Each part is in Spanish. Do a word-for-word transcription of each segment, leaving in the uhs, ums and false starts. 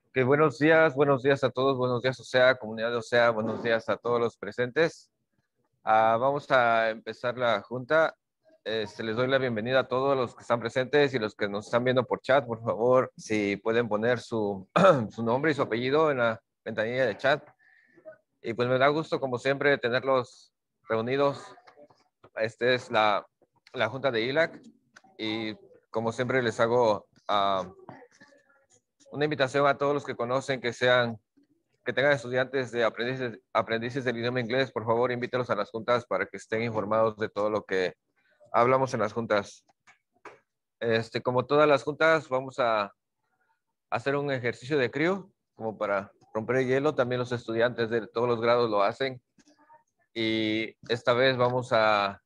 Que buenos días, buenos días a todos, buenos días, o sea, comunidad de O S E A, buenos días a todos los presentes. Ah, vamos a empezar la junta. Este, les doy la bienvenida a todos los que están presentes y los que nos están viendo por chat. Por favor, si pueden poner su, su nombre y su apellido en la ventanilla de chat. Y pues me da gusto, como siempre, tenerlos reunidos. Esta es la, la junta de I L A C y como siempre les hago uh, una invitación a todos los que conocen que sean que tengan estudiantes de aprendices, aprendices del idioma inglés. Por favor, invítalos a las juntas para que estén informados de todo lo que hablamos en las juntas. Este, como todas las juntas, vamos a hacer un ejercicio de crío, como para romper el hielo. También los estudiantes de todos los grados lo hacen. Y esta vez vamos a,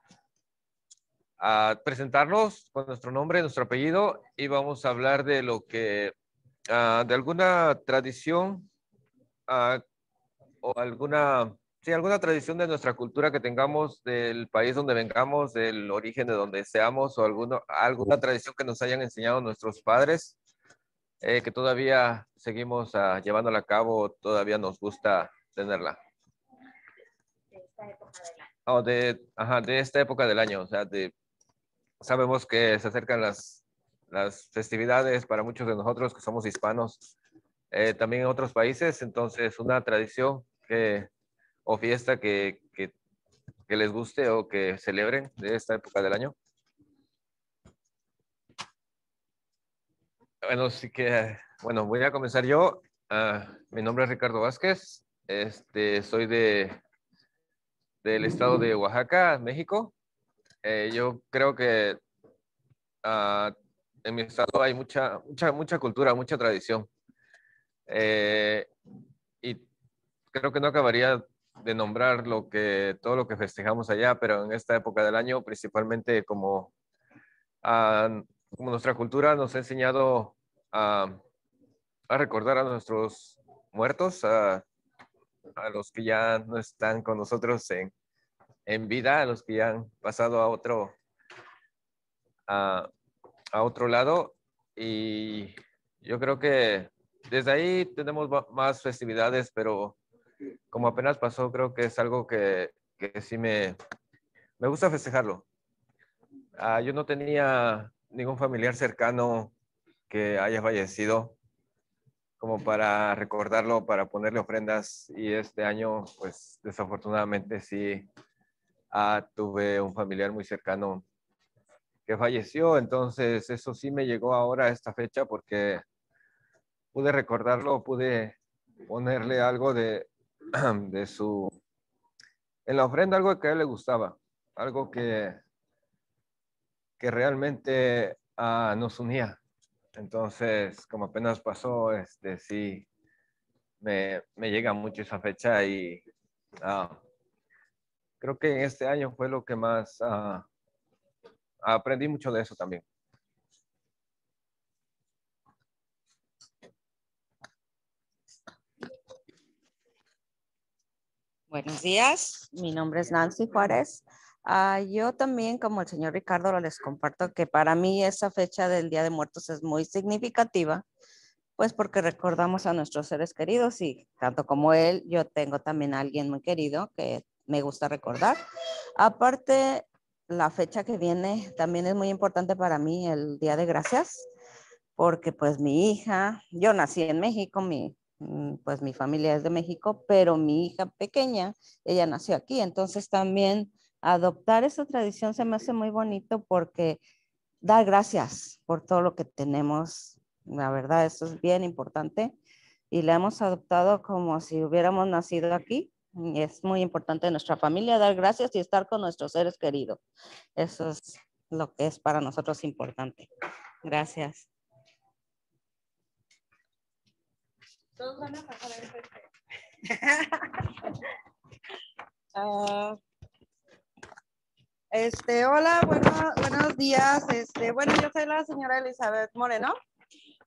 a presentarnos con nuestro nombre, nuestro apellido, y vamos a hablar de lo que, uh, de alguna tradición uh, o alguna, sí, alguna tradición de nuestra cultura que tengamos, del país donde vengamos, del origen de donde seamos, o alguno, alguna tradición que nos hayan enseñado nuestros padres, eh, que todavía seguimos uh, llevándola a cabo, todavía nos gusta tenerla. De esta época del año. Oh, de, ajá, de esta época del año, o sea, de, sabemos que se acercan las, las festividades para muchos de nosotros que somos hispanos, eh, también en otros países, entonces una tradición que o fiesta que, que, que, les guste o que celebren de esta época del año. Bueno, sí que, bueno, voy a comenzar yo. Uh, mi nombre es Ricardo Vázquez. Este, soy de, del estado de Oaxaca, México. Eh, yo creo que uh, en mi estado hay mucha, mucha, mucha cultura, mucha tradición. Eh, y creo que no acabaría de nombrar lo que, todo lo que festejamos allá, pero en esta época del año, principalmente como, uh, como nuestra cultura nos ha enseñado a, a recordar a nuestros muertos, a, a, los que ya no están con nosotros en, en vida, a los que ya han pasado a otro, a, a otro lado. Y yo creo que desde ahí tenemos más festividades, pero como apenas pasó, creo que es algo que, que sí me, me gusta festejarlo. Uh, yo no tenía ningún familiar cercano que haya fallecido como para recordarlo, para ponerle ofrendas, y este año, pues desafortunadamente sí uh, tuve un familiar muy cercano que falleció, entonces eso sí me llegó ahora a esta fecha porque pude recordarlo, pude ponerle algo de, de su, en la ofrenda, algo que a él le gustaba, algo que, que realmente uh, nos unía. Entonces, como apenas pasó, este, sí, me, me llega mucho esa fecha y uh, creo que en este año fue lo que más uh, aprendí mucho de eso también. Buenos días, mi nombre es Nancy Juárez. Uh, yo también, como el señor Ricardo, les comparto que para mí esa fecha del Día de Muertos es muy significativa, pues porque recordamos a nuestros seres queridos y tanto como él, yo tengo también a alguien muy querido que me gusta recordar. Aparte, la fecha que viene también es muy importante para mí, el Día de Gracias, porque pues mi hija, yo nací en México, mi, pues mi familia es de México, pero mi hija pequeña, ella nació aquí, entonces también adoptar esa tradición se me hace muy bonito porque dar gracias por todo lo que tenemos, la verdad, eso es bien importante y la hemos adoptado como si hubiéramos nacido aquí. Y es muy importante en nuestra familia dar gracias y estar con nuestros seres queridos. Eso es lo que es para nosotros importante. Gracias. Todos van a pasar el uh, este, hola, bueno, buenos días. Este, bueno, yo soy la señora Elizabeth Moreno.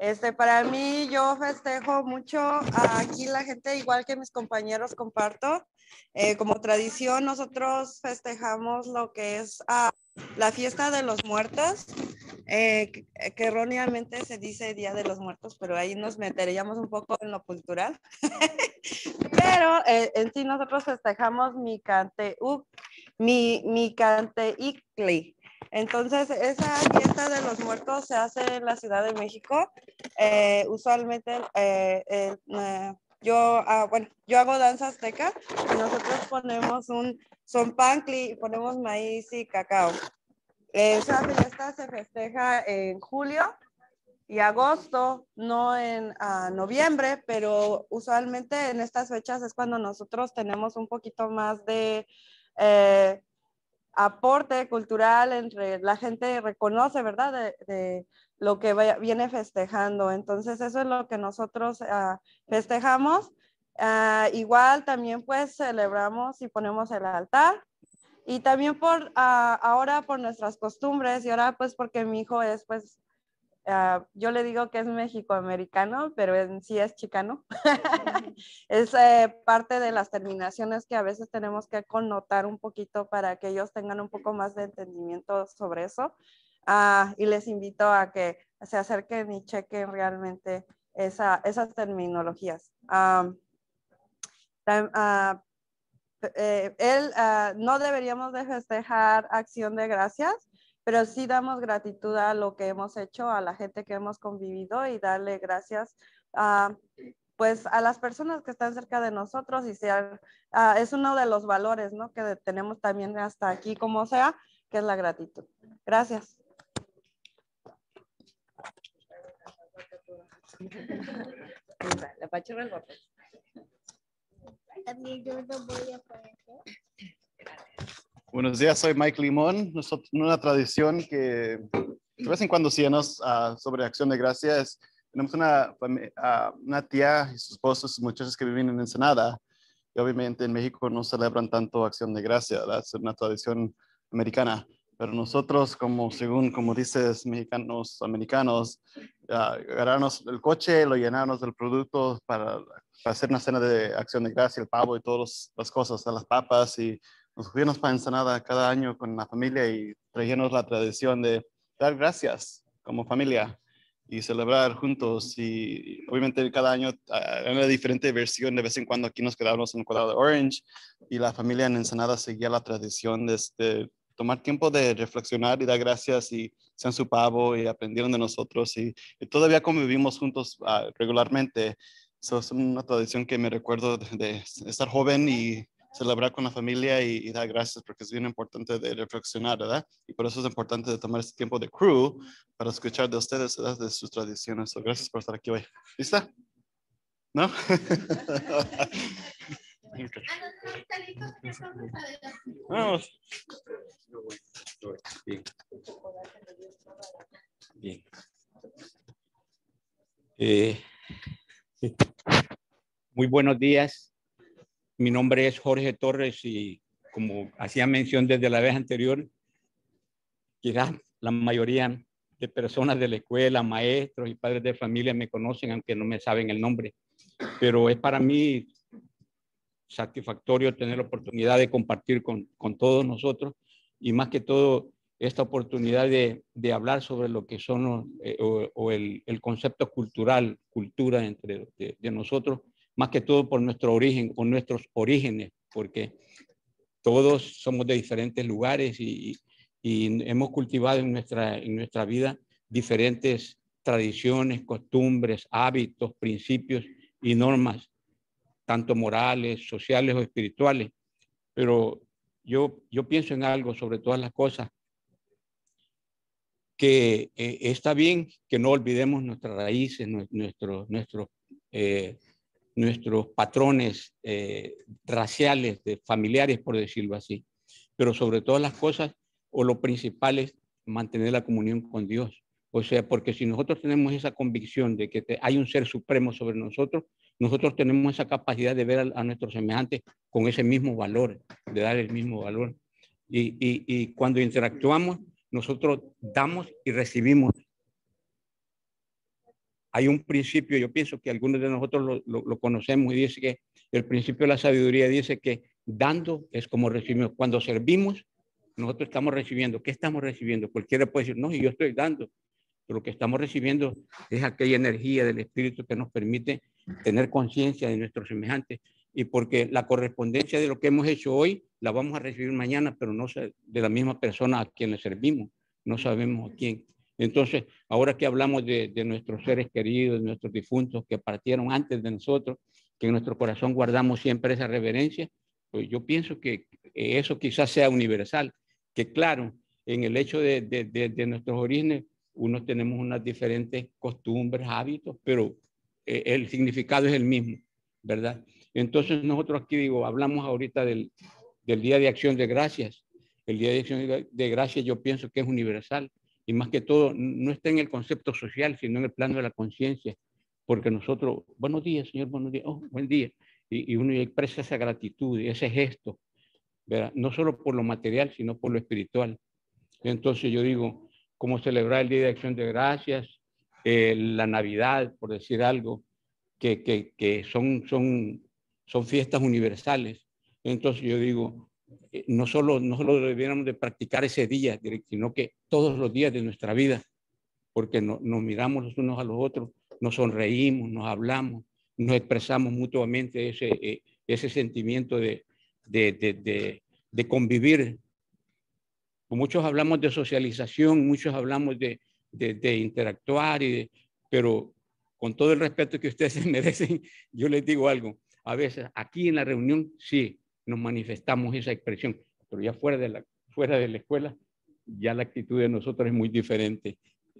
Este, para mí, yo festejo mucho aquí la gente, igual que mis compañeros, comparto. Eh, como tradición, nosotros festejamos lo que es uh, la fiesta de los muertos, eh, que, que erróneamente se dice Día de los Muertos, pero ahí nos meteríamos un poco en lo cultural. Pero eh, en sí nosotros festejamos mi cante, uh, mi, mi cante Icli. Entonces, esa fiesta de los muertos se hace en la Ciudad de México. Eh, usualmente, eh, eh, eh, yo, ah, bueno, yo hago danza azteca y nosotros ponemos un zompanqui, ponemos maíz y cacao. Esa fiesta se festeja en julio y agosto, no en uh, noviembre, pero usualmente en estas fechas es cuando nosotros tenemos un poquito más de eh, aporte cultural, entre la gente reconoce, ¿verdad? De, de lo que vaya, viene festejando. Entonces eso es lo que nosotros uh, festejamos. Uh, igual también pues celebramos y ponemos el altar. Y también por uh, ahora por nuestras costumbres y ahora pues porque mi hijo es pues Uh, yo le digo que es mexicoamericano, pero en sí es chicano. Es eh, parte de las terminaciones que a veces tenemos que connotar un poquito para que ellos tengan un poco más de entendimiento sobre eso. Uh, y les invito a que se acerquen y chequen realmente esa, esas terminologías. Um, uh, eh, él, uh, no deberíamos de festejar Acción de Gracias, pero sí damos gratitud a lo que hemos hecho, a la gente que hemos convivido y darle gracias a, pues, a las personas que están cerca de nosotros y sea, uh, es uno de los valores, ¿no? Que tenemos también hasta aquí, como sea, que es la gratitud. Gracias. La pachurra el papel. También yo lo voy a poner. Buenos días, soy Mike Limón. Nosotros, una tradición que de vez en cuando hacemos uh, sobre Acción de Gracias. Tenemos una, uh, una tía y sus esposos, muchachos que viven en Ensenada. Y obviamente en México no celebran tanto Acción de Gracias, ¿verdad? Es una tradición americana. Pero nosotros, como según como dices, mexicanos, americanos, uh, agarrarnos el coche, lo llenarnos del producto para, para hacer una cena de Acción de Gracias, el pavo y todas las cosas, las papas, y nos fuimos para Ensenada cada año con la familia y traíamos la tradición de dar gracias como familia y celebrar juntos. Y obviamente cada año hay una diferente versión. De vez en cuando aquí nos quedábamos en el Condado de Orange y la familia en Ensenada seguía la tradición de, de tomar tiempo de reflexionar y dar gracias y sean su pavo y aprendieron de nosotros y, y todavía convivimos juntos uh, regularmente. Eso es una tradición que me recuerdo de, de estar joven y celebrar con la familia y, y dar gracias porque es bien importante de reflexionar, ¿verdad? Y por eso es importante de tomar este tiempo de crew para escuchar de ustedes, ¿verdad? De sus tradiciones. So, gracias por estar aquí hoy. ¿Lista? ¿No? Vamos. Bien. Bien. Eh, muy buenos días. Mi nombre es Jorge Torres y como hacía mención desde la vez anterior, quizás la mayoría de personas de la escuela, maestros y padres de familia me conocen, aunque no me saben el nombre. Pero es para mí satisfactorio tener la oportunidad de compartir con, con todos nosotros y más que todo esta oportunidad de, de hablar sobre lo que son los, eh, o, o el, el concepto cultural, cultura entre de, de nosotros, más que todo por nuestro origen o nuestros orígenes, porque todos somos de diferentes lugares y, y hemos cultivado en nuestra, en nuestra vida diferentes tradiciones, costumbres, hábitos, principios y normas, tanto morales, sociales o espirituales. Pero yo, yo pienso en algo sobre todas las cosas, que eh, está bien que no olvidemos nuestras raíces, nuestro, nuestro, eh, nuestros patrones eh, raciales, de familiares, por decirlo así. Pero sobre todas las cosas, o lo principal es mantener la comunión con Dios. O sea, porque si nosotros tenemos esa convicción de que te, hay un ser supremo sobre nosotros, nosotros tenemos esa capacidad de ver a, a nuestros semejantes con ese mismo valor, de dar el mismo valor. Y, y, y cuando interactuamos, nosotros damos y recibimos. hay un principio, yo pienso que algunos de nosotros lo, lo, lo conocemos y dice que el principio de la sabiduría dice que dando es como recibimos. Cuando servimos, nosotros estamos recibiendo. ¿Qué estamos recibiendo? Cualquiera puede decir, no, yo estoy dando. Pero lo que estamos recibiendo es aquella energía del Espíritu que nos permite tener conciencia de nuestros semejantes. Y porque la correspondencia de lo que hemos hecho hoy la vamos a recibir mañana, pero no de la misma persona a quien le servimos. No sabemos a quién. Entonces, ahora que hablamos de, de nuestros seres queridos, de nuestros difuntos que partieron antes de nosotros, que en nuestro corazón guardamos siempre esa reverencia, pues yo pienso que eso quizás sea universal. Que claro, en el hecho de, de, de, de nuestros orígenes, unos tenemos unas diferentes costumbres, hábitos, pero eh, el significado es el mismo, ¿verdad? Entonces nosotros aquí, digo, hablamos ahorita del, del Día de Acción de Gracias. El Día de Acción de Gracias yo pienso que es universal y más que todo no está en el concepto social, sino en el plano de la conciencia, porque nosotros, buenos días, señor, buenos días, oh, buen día, y, y uno expresa esa gratitud y ese gesto, ¿verdad? No solo por lo material, sino por lo espiritual. Entonces yo digo, cómo celebrar el Día de Acción de Gracias, eh, la Navidad, por decir algo, que, que, que son, son, son fiestas universales. Entonces yo digo, eh, no, solo, no solo debiéramos de practicar ese día, sino que todos los días de nuestra vida, porque no, nos miramos los unos a los otros, nos sonreímos, nos hablamos, nos expresamos mutuamente ese, eh, ese sentimiento de, de, de, de, de convivir. Muchos hablamos de socialización, muchos hablamos de, de, de interactuar, y de, pero con todo el respeto que ustedes se merecen, yo les digo algo. A veces aquí en la reunión sí nos manifestamos esa expresión, pero ya fuera de la, fuera de la escuela ya la actitud de nosotros es muy diferente.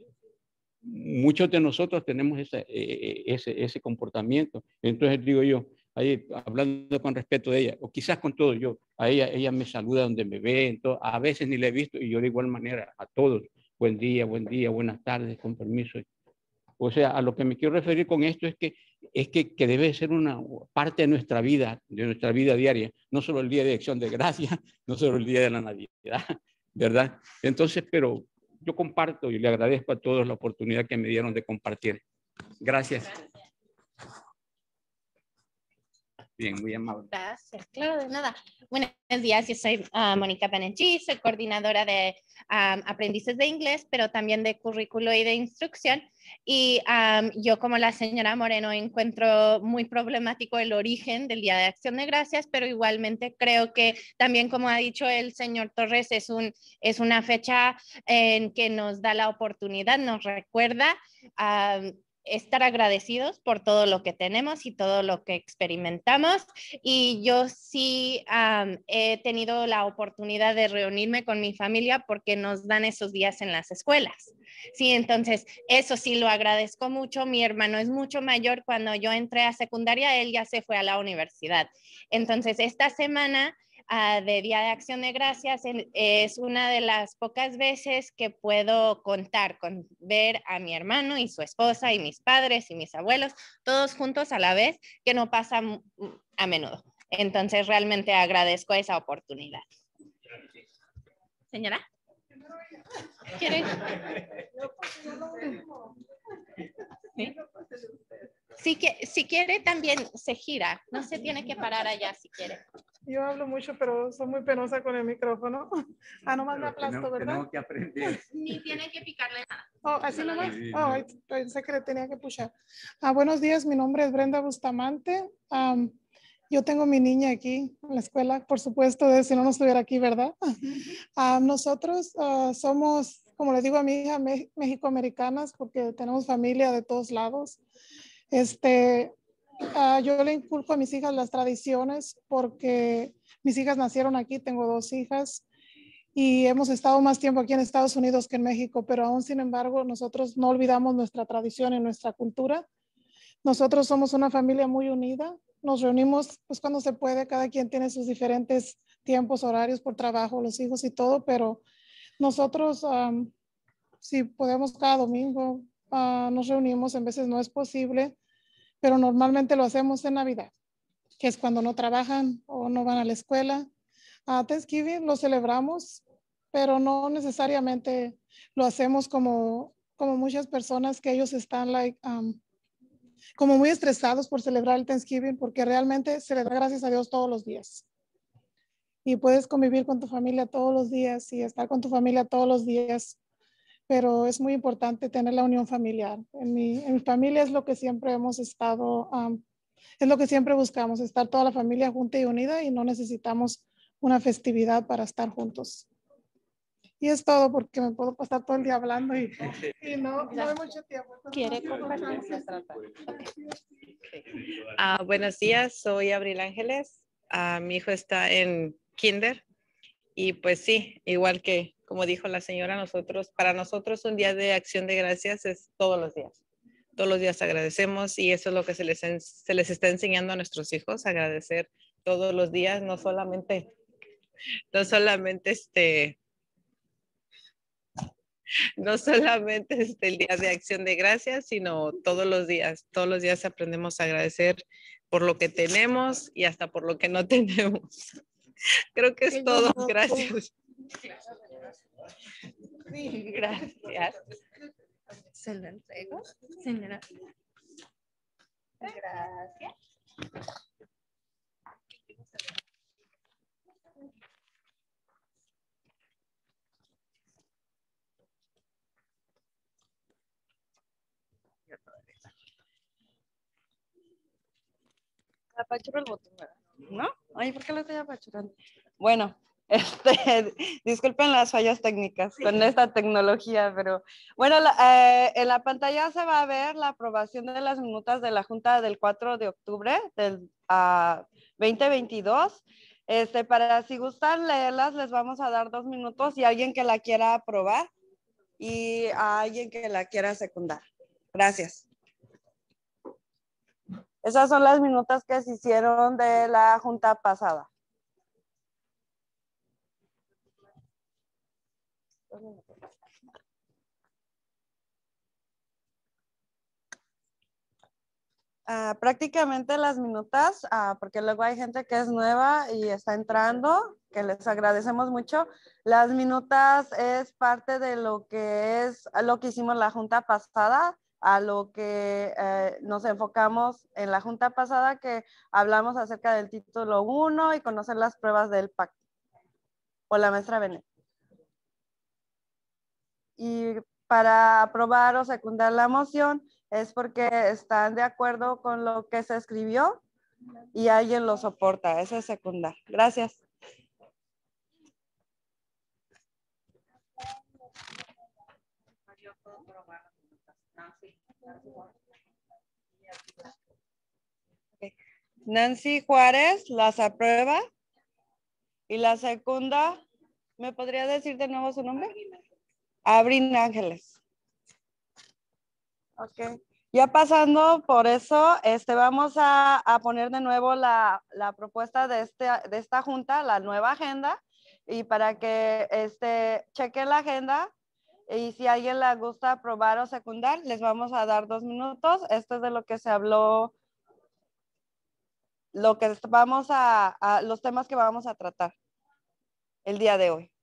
Muchos de nosotros tenemos esa, eh, ese, ese comportamiento. Entonces digo yo, ahí, hablando con respeto de ella, o quizás con todo yo, a ella, ella me saluda donde me ve, entonces, a veces ni la he visto y yo de igual manera a todos, buen día, buen día, buenas tardes, con permiso. O sea, a lo que me quiero referir con esto es que, es que, que debe ser una parte de nuestra vida, de nuestra vida diaria, no solo el Día de Acción de Gracias, no solo el Día de la Navidad, ¿verdad? Entonces, pero yo comparto y le agradezco a todos la oportunidad que me dieron de compartir. Gracias. Bien, muy amable. Gracias, claro, de nada. Buenos días, yo soy uh, Mónica Banerjee, soy coordinadora de um, aprendices de inglés, pero también de currículo y de instrucción. Y um, yo, como la señora Moreno, encuentro muy problemático el origen del Día de Acción de Gracias, pero igualmente creo que también, como ha dicho el señor Torres, es, un, es una fecha en que nos da la oportunidad, nos recuerda um, estar agradecidos por todo lo que tenemos y todo lo que experimentamos. Y yo sí um, he tenido la oportunidad de reunirme con mi familia porque nos dan esos días en las escuelas. Sí, entonces eso sí lo agradezco mucho. Mi hermano es mucho mayor. Cuando yo entré a secundaria, él ya se fue a la universidad. Entonces esta semana Uh, de Día de Acción de Gracias en, es una de las pocas veces que puedo contar con ver a mi hermano y su esposa y mis padres y mis abuelos todos juntos a la vez, que no pasa a menudo. Entonces realmente agradezco esa oportunidad. Señora, ¿quiere? ¿Sí? Si, que, si quiere también se gira, no se tiene que parar allá si quiere. Yo hablo mucho, pero soy muy penosa con el micrófono. Ah, nomás me aplasto, tenemos, ¿verdad? Tenemos que aprender. Ni tiene que picarle nada. Oh, así nomás. Oh, pensé que le tenía que pushar. Ah, buenos días, mi nombre es Brenda Bustamante. Um, yo tengo mi niña aquí en la escuela, por supuesto, de si no, no estuviera aquí, ¿verdad? Um, nosotros uh, somos, como le digo a mi hija, me mexicoamericanas, porque tenemos familia de todos lados. Este, uh, yo le inculco a mis hijas las tradiciones porque mis hijas nacieron aquí, tengo dos hijas y hemos estado más tiempo aquí en Estados Unidos que en México, pero aún sin embargo nosotros no olvidamos nuestra tradición y nuestra cultura. Nosotros somos una familia muy unida, nos reunimos pues cuando se puede, cada quien tiene sus diferentes tiempos, horarios por trabajo, los hijos y todo, pero nosotros um, si podemos cada domingo uh, nos reunimos, en veces no es posible, pero normalmente lo hacemos en Navidad, que es cuando no trabajan o no van a la escuela. Uh, Thanksgiving lo celebramos, pero no necesariamente lo hacemos como, como muchas personas que ellos están like, um, como muy estresados por celebrar el Thanksgiving porque realmente se le da gracias a Dios todos los días. Y puedes convivir con tu familia todos los días y estar con tu familia todos los días, pero es muy importante tener la unión familiar. En mi, en mi familia es lo que siempre hemos estado, um, es lo que siempre buscamos, estar toda la familia junta y unida y no necesitamos una festividad para estar juntos. Y es todo porque me puedo pasar todo el día hablando y, y no, no hay mucho tiempo. ¿Quiere compartir? Uh, buenos días, soy Abril Ángeles. Uh, mi hijo está en kinder y pues sí, igual que como dijo la señora, nosotros, para nosotros un día de acción de gracias es todos los días. Todos los días agradecemos y eso es lo que se les, se les está enseñando a nuestros hijos, agradecer todos los días, no solamente, no solamente este, no solamente este, el día de acción de gracias, sino todos los días. Todos los días aprendemos a agradecer por lo que tenemos y hasta por lo que no tenemos. Creo que es todo. Gracias. Sí, gracias. ¿Se lo entrego, señora? Gracias. Apachurro el botón, ¿verdad? ¿No? Ay, ¿por qué lo estoy apachurrando? Bueno, este, disculpen las fallas técnicas con esta tecnología, pero bueno, la, eh, en la pantalla se va a ver la aprobación de las minutas de la Junta del cuatro de octubre del uh, veinte veintidós. Este, para si gustan leerlas, les vamos a dar dos minutos y alguien que la quiera aprobar y a alguien que la quiera secundar. Gracias. Esas son las minutas que se hicieron de la junta pasada. Uh, prácticamente las minutas, uh, porque luego hay gente que es nueva y está entrando, que les agradecemos mucho. Las minutas es parte de lo que es lo que hicimos la junta pasada, a lo que eh, nos enfocamos en la junta pasada, que hablamos acerca del título uno y conocer las pruebas del pacto por la maestra Benet. Y para aprobar o secundar la moción es porque están de acuerdo con lo que se escribió y alguien lo soporta. Eso es secundar. Gracias. Nancy Juárez las aprueba. Y la segunda, ¿me podría decir de nuevo su nombre? Abril Ángeles. Ok. Ya pasando por eso, este, vamos a, a poner de nuevo la, la propuesta de, este, de esta junta, la nueva agenda, y para que este, chequen la agenda. Y si a alguien le gusta aprobar o secundar, les vamos a dar dos minutos. Esto es de lo que se habló, lo que vamos a, a los temas que vamos a tratar el día de hoy.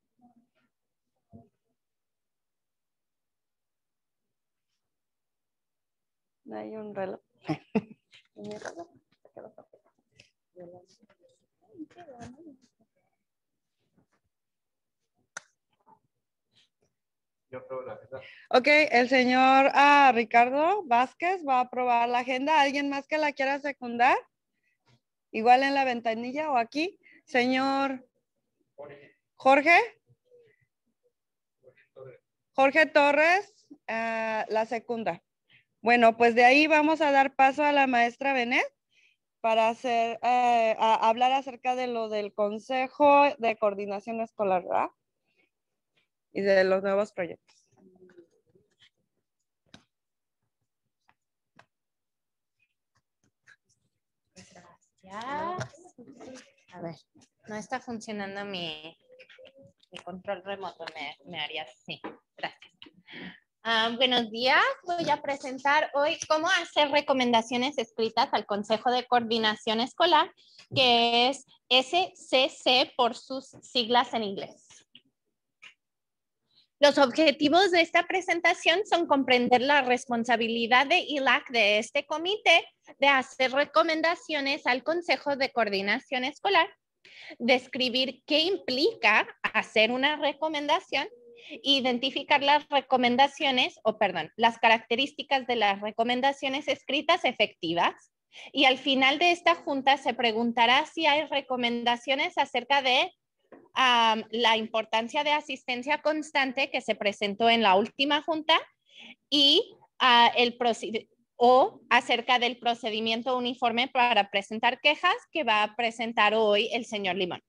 Hay un reloj. Ok, el señor uh, Ricardo Vázquez va a aprobar la agenda. ¿Alguien más que la quiera secundar? Igual en la ventanilla o aquí. Señor Jorge. Jorge Torres, uh, la secunda. Bueno, pues de ahí vamos a dar paso a la maestra Benet para hacer, eh, a hablar acerca de lo del Consejo de Coordinación Escolar, ¿verdad? Y de los nuevos proyectos. Gracias. A ver, no está funcionando mi, mi control remoto, me, me haría así. Gracias. Um, buenos días, voy a presentar hoy cómo hacer recomendaciones escritas al Consejo de Coordinación Escolar, que es S C C por sus siglas en inglés. Los objetivos de esta presentación son comprender la responsabilidad de I L A C de este comité de hacer recomendaciones al Consejo de Coordinación Escolar, describir qué implica hacer una recomendación, identificar las recomendaciones, o perdón, las características de las recomendaciones escritas efectivas, y al final de esta junta se preguntará si hay recomendaciones acerca de Um, la importancia de asistencia constante que se presentó en la última junta y uh, el o acerca del procedimiento uniforme para presentar quejas que va a presentar hoy el señor Limón.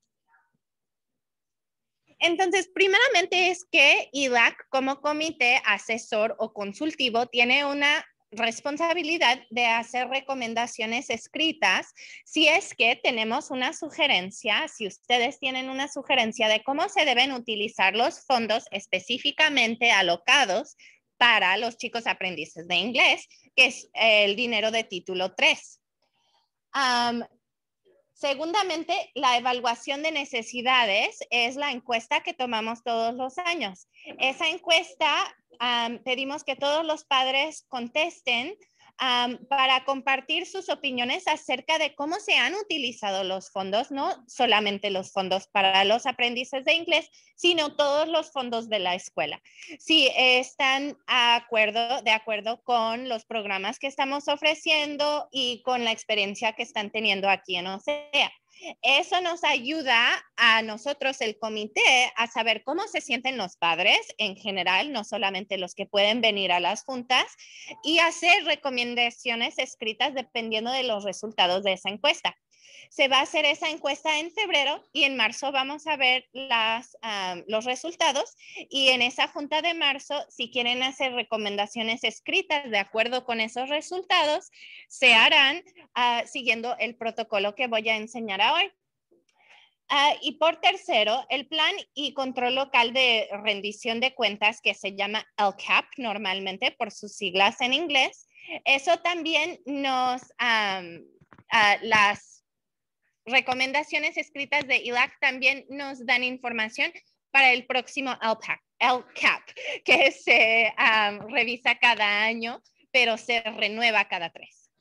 Entonces, primeramente es que I L A C como comité asesor o consultivo tiene una responsabilidad de hacer recomendaciones escritas si es que tenemos una sugerencia, si ustedes tienen una sugerencia de cómo se deben utilizar los fondos específicamente alocados para los chicos aprendices de inglés, que es el dinero de título tres. Um, Segundamente, la evaluación de necesidades es la encuesta que tomamos todos los años. Esa encuesta um, pedimos que todos los padres contesten um, para compartir sus opiniones acerca de cómo se han utilizado los fondos, no solamente los fondos para los aprendices de inglés, sino todos los fondos de la escuela. Si están a acuerdo, de acuerdo con los programas que estamos ofreciendo y con la experiencia que están teniendo aquí en O C E A. Eso nos ayuda a nosotros, el comité, a saber cómo se sienten los padres en general, no solamente los que pueden venir a las juntas, y hacer recomendaciones escritas dependiendo de los resultados de esa encuesta. Se va a hacer esa encuesta en febrero y en marzo vamos a ver las, um, los resultados, y en esa junta de marzo, si quieren hacer recomendaciones escritas de acuerdo con esos resultados, se harán uh, siguiendo el protocolo que voy a enseñar hoy. Uh, y por tercero, el plan y control local de rendición de cuentas, que se llama L C A P normalmente por sus siglas en inglés. Eso también nos, um, uh, las recomendaciones escritas de I L A C también nos dan información para el próximo L C A P, que se um, revisa cada año, pero se renueva cada tres.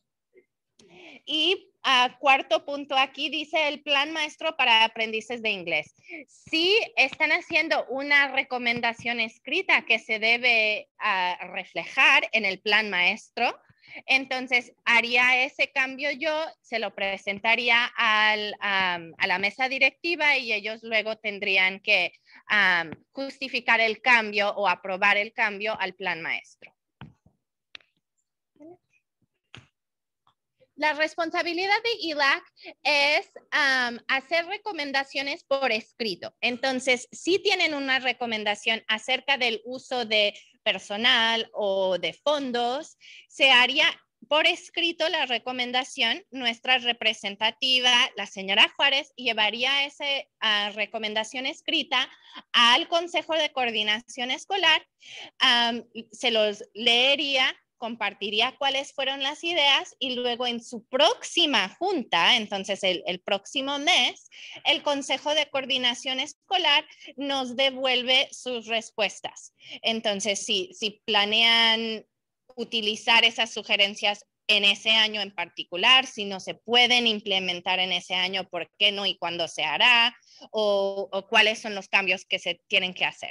Y uh, cuarto punto aquí dice el plan maestro para aprendices de inglés. Si están haciendo una recomendación escrita que se debe uh, reflejar en el plan maestro, entonces haría ese cambio yo, se lo presentaría al, um, a la mesa directiva y ellos luego tendrían que um, justificar el cambio o aprobar el cambio al plan maestro. La responsabilidad de I L A C es um, hacer recomendaciones por escrito. Entonces, si tienen una recomendación acerca del uso de personal o de fondos, se haría por escrito la recomendación. Nuestra representativa, la señora Juárez, llevaría esa uh, recomendación escrita al Consejo de Coordinación Escolar, um, se los leería, compartiría cuáles fueron las ideas y luego en su próxima junta, entonces el, el próximo mes, el Consejo de Coordinación Escolar nos devuelve sus respuestas. Entonces, si, si planean utilizar esas sugerencias en ese año en particular, si no se pueden implementar en ese año, ¿por qué no y cuándo se hará? O, o cuáles son los cambios que se tienen que hacer.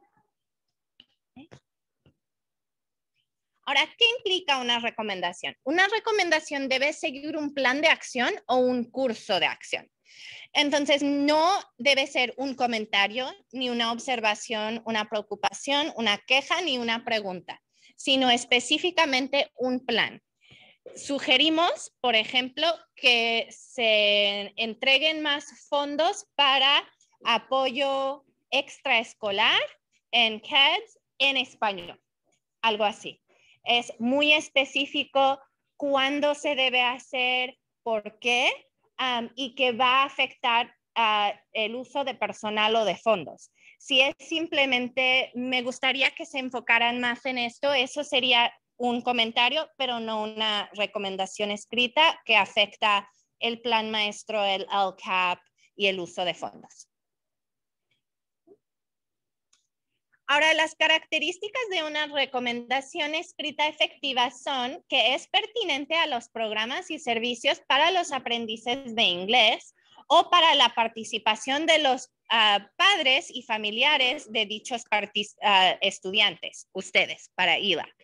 Ahora, ¿qué implica una recomendación? Una recomendación debe seguir un plan de acción o un curso de acción. Entonces, no debe ser un comentario, ni una observación, una preocupación, una queja, ni una pregunta, sino específicamente un plan. Sugerimos, por ejemplo, que se entreguen más fondos para apoyo extraescolar en C A D S en español, algo así. Es muy específico cuándo se debe hacer, por qué, um, y que va a afectar uh, el uso de personal o de fondos. Si es simplemente, me gustaría que se enfocaran más en esto, eso sería un comentario, pero no una recomendación escrita que afecta el plan maestro, el L C A P y el uso de fondos. Ahora, las características de una recomendación escrita efectiva son que es pertinente a los programas y servicios para los aprendices de inglés o para la participación de los uh, padres y familiares de dichos uh, estudiantes, ustedes, para I L A C.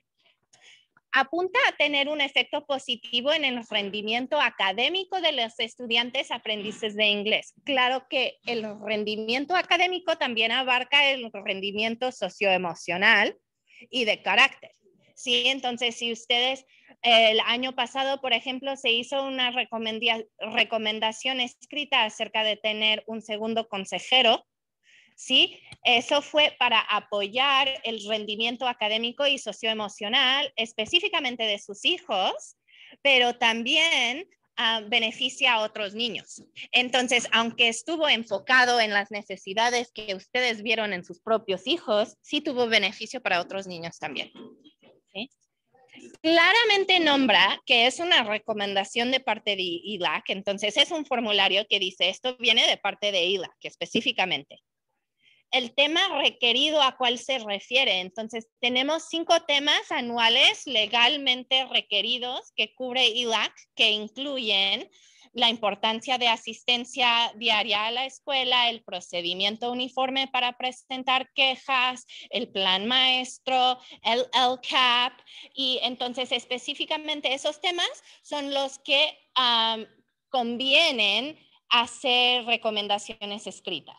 Apunta a tener un efecto positivo en el rendimiento académico de los estudiantes aprendices de inglés. Claro que el rendimiento académico también abarca el rendimiento socioemocional y de carácter. Sí, entonces si ustedes el año pasado, por ejemplo, se hizo una recomenda- recomendación escrita acerca de tener un segundo consejero, ¿sí? Eso fue para apoyar el rendimiento académico y socioemocional, específicamente de sus hijos, pero también uh, beneficia a otros niños. Entonces, aunque estuvo enfocado en las necesidades que ustedes vieron en sus propios hijos, sí tuvo beneficio para otros niños también. ¿Sí? Claramente nombra que es una recomendación de parte de I L A C, entonces es un formulario que dice esto viene de parte de I L A C específicamente. El tema requerido a cuál se refiere. Entonces, tenemos cinco temas anuales legalmente requeridos que cubre I L A C, que incluyen la importancia de asistencia diaria a la escuela, el procedimiento uniforme para presentar quejas, el plan maestro, el L C A P, y entonces específicamente esos temas son los que um, convienen hacer recomendaciones escritas.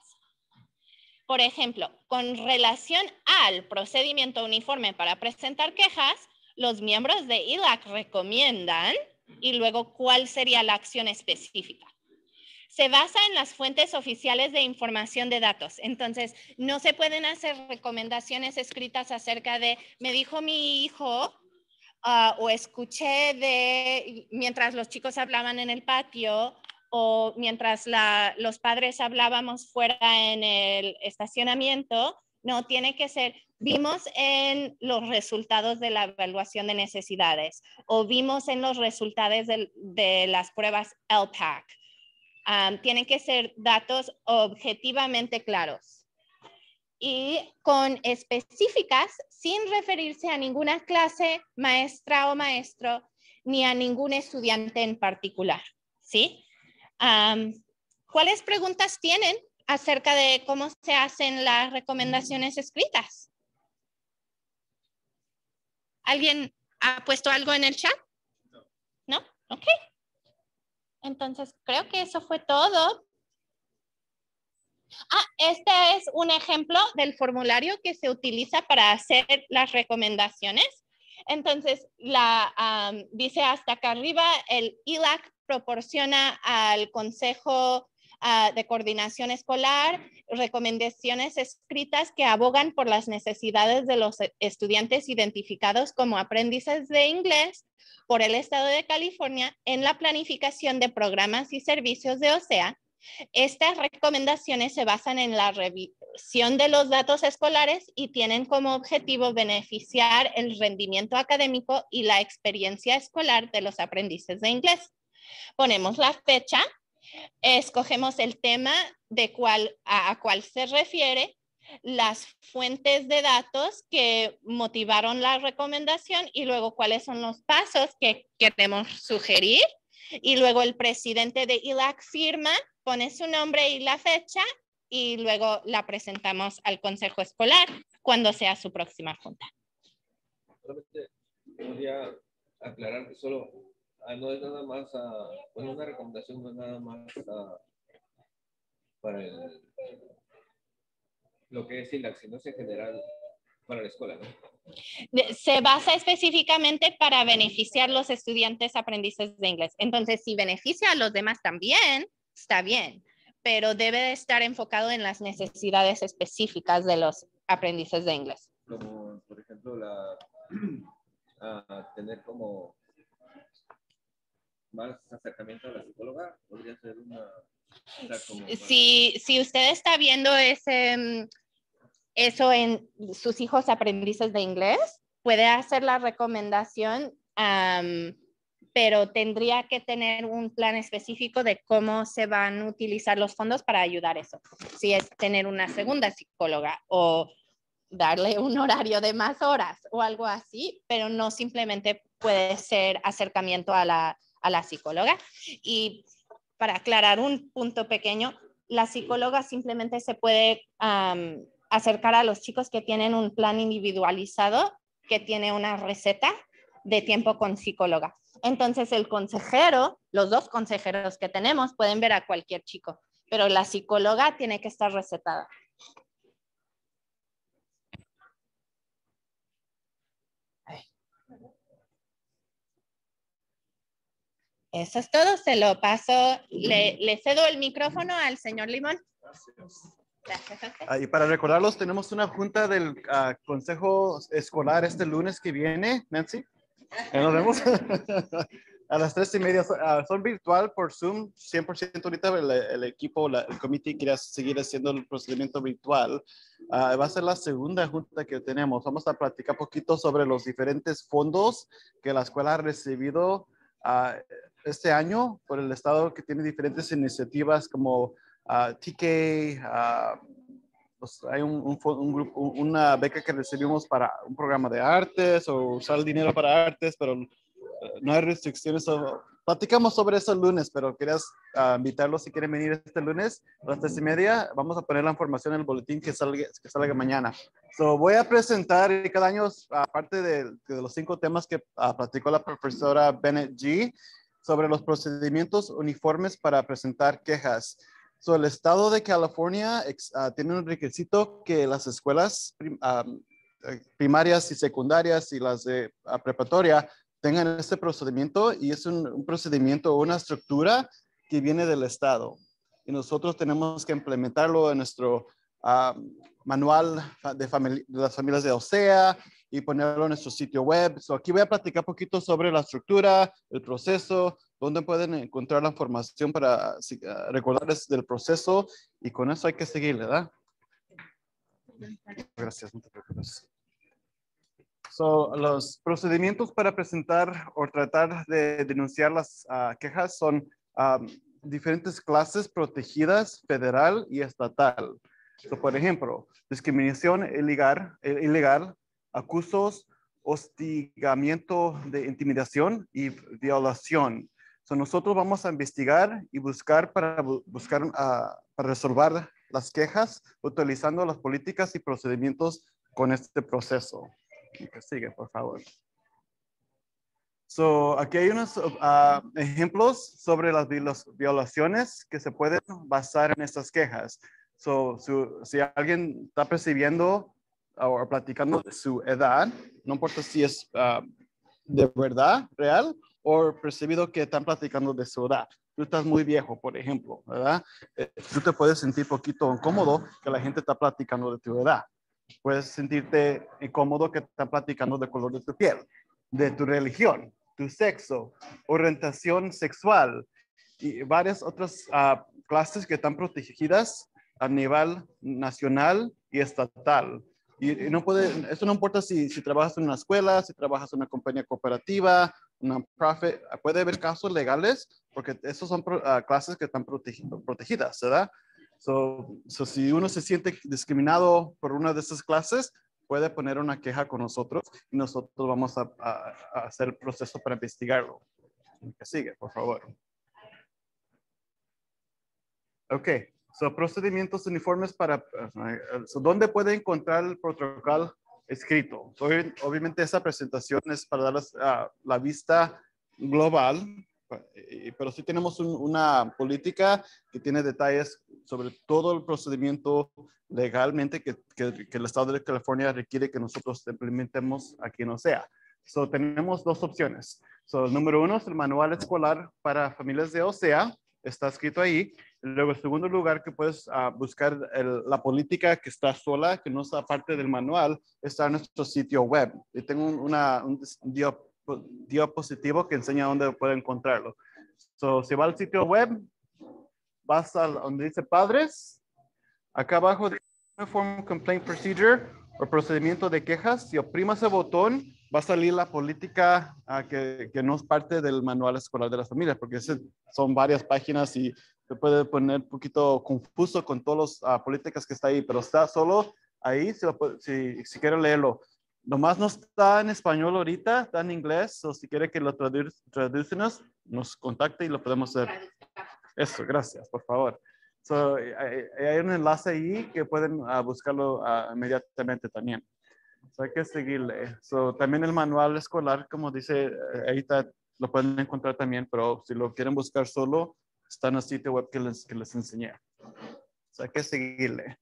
Por ejemplo, con relación al procedimiento uniforme para presentar quejas, los miembros de I L A C recomiendan y luego cuál sería la acción específica. Se basa en las fuentes oficiales de información de datos. Entonces, no se pueden hacer recomendaciones escritas acerca de, me dijo mi hijo, uh, o escuché de, mientras los chicos hablaban en el patio, o mientras la, los padres hablábamos fuera en el estacionamiento. No, tiene que ser, vimos en los resultados de la evaluación de necesidades o vimos en los resultados de, de las pruebas L P A C. Um, tienen que ser datos objetivamente claros y con específicas sin referirse a ninguna clase, maestra o maestro, ni a ningún estudiante en particular, ¿sí? Um, ¿Cuáles preguntas tienen acerca de cómo se hacen las recomendaciones escritas? ¿Alguien ha puesto algo en el chat? ¿No? Ok. Entonces, creo que eso fue todo. Ah, este es un ejemplo del formulario que se utiliza para hacer las recomendaciones. Entonces, la, um, dice hasta acá arriba, el I L A C proporciona al Consejo uh, de Coordinación Escolar recomendaciones escritas que abogan por las necesidades de los estudiantes identificados como aprendices de inglés por el Estado de California en la planificación de programas y servicios de O S E A. Estas recomendaciones se basan en la revisión de los datos escolares y tienen como objetivo beneficiar el rendimiento académico y la experiencia escolar de los aprendices de inglés. Ponemos la fecha, escogemos el tema de cuál, a, a cuál se refiere, las fuentes de datos que motivaron la recomendación y luego cuáles son los pasos que queremos sugerir. Y luego el presidente de I L A C firma, pone su nombre y la fecha y luego la presentamos al consejo escolar cuando sea su próxima junta. Solamente podría aclarar que solo ah, no es nada más, uh, bueno, una recomendación no es nada más uh, para el, lo que es I L A C, sino es en general para la escuela, ¿no? Se basa específicamente para beneficiar a los estudiantes aprendices de inglés. Entonces, si beneficia a los demás también, está bien, pero debe de estar enfocado en las necesidades específicas de los aprendices de inglés. Como, por ejemplo, la, uh, tener como más acercamiento a la psicóloga, podría ser una... O sea, como para... si, si usted está viendo ese... eso en sus hijos aprendices de inglés, puede hacer la recomendación, um, pero tendría que tener un plan específico de cómo se van a utilizar los fondos para ayudar eso. Si es tener una segunda psicóloga o darle un horario de más horas o algo así, pero no simplemente puede ser acercamiento a la, a la psicóloga. Y para aclarar un punto pequeño, la psicóloga simplemente se puede um, acercar a los chicos que tienen un plan individualizado, que tiene una receta de tiempo con psicóloga. Entonces el consejero, los dos consejeros que tenemos pueden ver a cualquier chico, pero la psicóloga tiene que estar recetada. Eso es todo, se lo paso, le, le cedo el micrófono al señor Limón. Gracias a usted. Ah, y para recordarlos, tenemos una junta del uh, Consejo Escolar este lunes que viene, Nancy. ¿Ya nos vemos? A las tres y media. Uh, son virtual por Zoom, cien por ciento ahorita el, el equipo, la, el comité quiere seguir haciendo el procedimiento virtual. Uh, va a ser la segunda junta que tenemos. Vamos a platicar un poquito sobre los diferentes fondos que la escuela ha recibido uh, este año por el estado, que tiene diferentes iniciativas como uh, T K, uh, pues hay un, un, un grupo, una beca que recibimos para un programa de artes o usar el dinero para artes, pero uh, no hay restricciones. So, platicamos sobre eso el lunes, pero querías uh, invitarlos si quieren venir este lunes a las tres y media. Vamos a poner la información en el boletín que salga, que salga mañana. So, voy a presentar cada año, aparte de, de los cinco temas que uh, platicó la profesora Bennett G, sobre los procedimientos uniformes para presentar quejas. So, el estado de California uh, tiene un requisito que las escuelas prim, um, primarias y secundarias y las de uh, preparatoria tengan este procedimiento, y es un, un procedimiento, una estructura que viene del estado. Y nosotros tenemos que implementarlo en nuestro uh, manual de, de las familias de OSEA y ponerlo en nuestro sitio web. So, aquí voy a platicar un poquito sobre la estructura, el proceso, dónde pueden encontrar la información para uh, recordarles del proceso, y con eso hay que seguir, ¿verdad? Gracias, no te preocupes. So, los procedimientos para presentar o tratar de denunciar las uh, quejas son um, diferentes clases protegidas, federal y estatal. So, por ejemplo, discriminación ilegal, ilegal, acusos, hostigamiento de intimidación y violación. So, nosotros vamos a investigar y buscar para buscar uh, para resolver las quejas utilizando las políticas y procedimientos con este proceso. Que sigue, por favor. So, aquí hay unos uh, ejemplos sobre las violaciones que se pueden basar en estas quejas. So, su, si alguien está percibiendo o platicando de su edad, no importa si es uh, de verdad, real, o percibido que están platicando de su edad. Tú estás muy viejo, por ejemplo, ¿verdad? Eh, tú te puedes sentir un poquito incómodo que la gente está platicando de tu edad. Puedes sentirte incómodo que están platicando del color de tu piel, de tu religión, tu sexo, orientación sexual y varias otras uh, clases que están protegidas a nivel nacional y estatal. Y, y no puede, eso no importa si, si trabajas en una escuela, si trabajas en una compañía cooperativa, una profit, puede haber casos legales porque esos son uh, clases que están protegi protegidas, ¿verdad? So, so, si uno se siente discriminado por una de esas clases, puede poner una queja con nosotros y nosotros vamos a, a, a hacer el proceso para investigarlo. Que sigue, por favor. Ok, so, procedimientos uniformes para... Uh, so, ¿dónde puede encontrar el protocolo escrito? So, obviamente esa presentación es para darles uh, la vista global, pero sí tenemos un, una política que tiene detalles sobre todo el procedimiento legalmente que, que, que el estado de California requiere que nosotros implementemos aquí en OSEA. So, tenemos dos opciones. So, el número uno es el manual escolar para familias de OSEA, está escrito ahí. Y luego, el segundo lugar que puedes uh, buscar el, la política que está sola, que no está parte del manual, está en nuestro sitio web. Y tengo un, una, un diapositivo diapositivo que enseña dónde puede encontrarlo. So, si va al sitio web, vas a donde dice padres, acá abajo dice Uniform Complaint Procedure o procedimiento de quejas. Si oprimas el botón, va a salir la política uh, que, que no es parte del manual escolar de las familias, porque ese, son varias páginas y se puede poner un poquito confuso con todas las uh, políticas que está ahí, pero está solo ahí, si, lo, si, si quiere leerlo. Nomás no está en español ahorita, está en inglés, o si quiere que lo tradu traducimos, nos contacte y lo podemos hacer. Eso, gracias, por favor. So, hay, hay un enlace ahí que pueden uh, buscarlo uh, inmediatamente también. So, hay que seguirle. So, también el manual escolar, como dice, ahí está, lo pueden encontrar también, pero si lo quieren buscar solo, está en el sitio web que les, que les enseñé. So, hay que seguirle.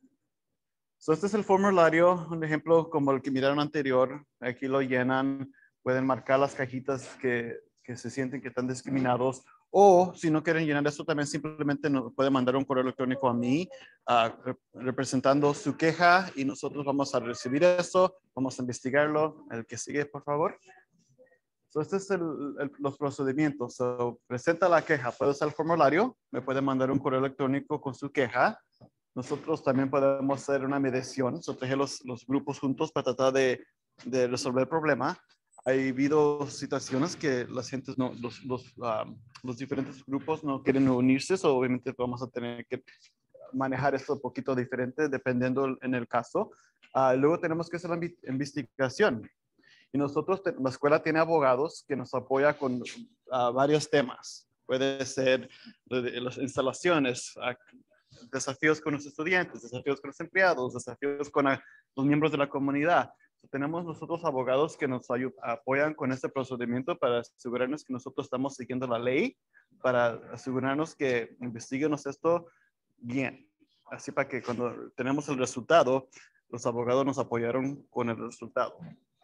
So, este es el formulario, un ejemplo como el que miraron anterior. Aquí lo llenan, pueden marcar las cajitas que, que se sienten que están discriminados. O si no quieren llenar eso, también simplemente nos pueden mandar un correo electrónico a mí uh, representando su queja y nosotros vamos a recibir eso, vamos a investigarlo. El que sigue, por favor. So, este es el, el, los procedimientos. So, presenta la queja, puede usar el formulario, me puede mandar un correo electrónico con su queja. Nosotros también podemos hacer una mediación, so, traer los, los grupos juntos para tratar de, de resolver el problema. Ha habido situaciones que las gentes no, los, los, um, los diferentes grupos no quieren unirse, so obviamente vamos a tener que manejar esto un poquito diferente dependiendo en el caso. Uh, luego tenemos que hacer la investigación. Y nosotros, la escuela tiene abogados que nos apoya con uh, varios temas. Puede ser de, de las instalaciones, uh, desafíos con los estudiantes, desafíos con los empleados, desafíos con uh, los miembros de la comunidad. Tenemos nosotros abogados que nos ayudan, apoyan con este procedimiento para asegurarnos que nosotros estamos siguiendo la ley, para asegurarnos que investiguemos esto bien. Así para que cuando tenemos el resultado, los abogados nos apoyaron con el resultado.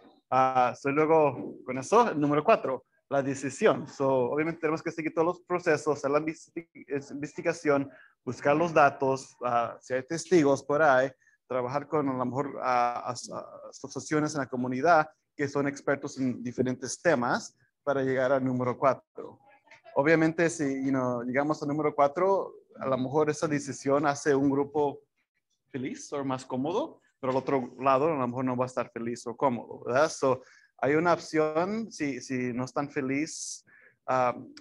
Uh, so luego, con eso, número cuatro, la decisión. So, obviamente tenemos que seguir todos los procesos, hacer la investigación, buscar los datos, uh, si hay testigos por ahí, trabajar con a lo mejor uh, asociaciones en la comunidad que son expertos en diferentes temas para llegar al número cuatro. Obviamente, si you know, llegamos al número cuatro, a lo mejor esa decisión hace un grupo feliz o más cómodo, pero al otro lado a lo mejor no va a estar feliz o cómodo, ¿verdad? So, hay una opción, si, si no están feliz um,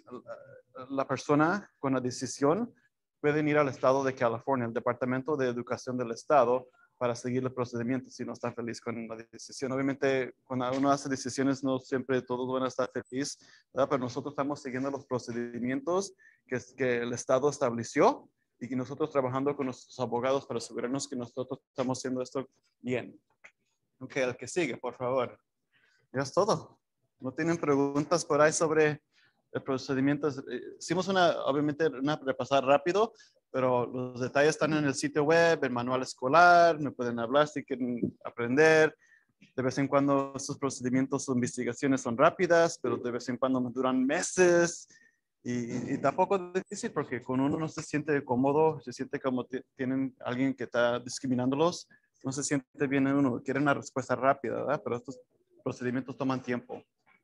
la persona con la decisión, pueden ir al estado de California, el Departamento de Educación del Estado, para seguir el procedimiento si no está feliz con la decisión. Obviamente, cuando uno hace decisiones, no siempre todos van a estar felices, ¿verdad? Pero nosotros estamos siguiendo los procedimientos que, que el Estado estableció y que nosotros trabajando con nuestros abogados para asegurarnos que nosotros estamos haciendo esto bien. Ok, el que sigue, por favor. Ya es todo. ¿No tienen preguntas por ahí sobre el procedimiento? Hicimos una, obviamente, una repasar rápido, pero los detalles están en el sitio web, el manual escolar, me pueden hablar si quieren aprender. De vez en cuando estos procedimientos o investigaciones son rápidas, pero de vez en cuando duran meses. Y, y tampoco es difícil porque cuando uno no se siente cómodo, se siente como tienen alguien que está discriminándolos, no se siente bien en uno, quiere una respuesta rápida, ¿verdad? Pero estos procedimientos toman tiempo.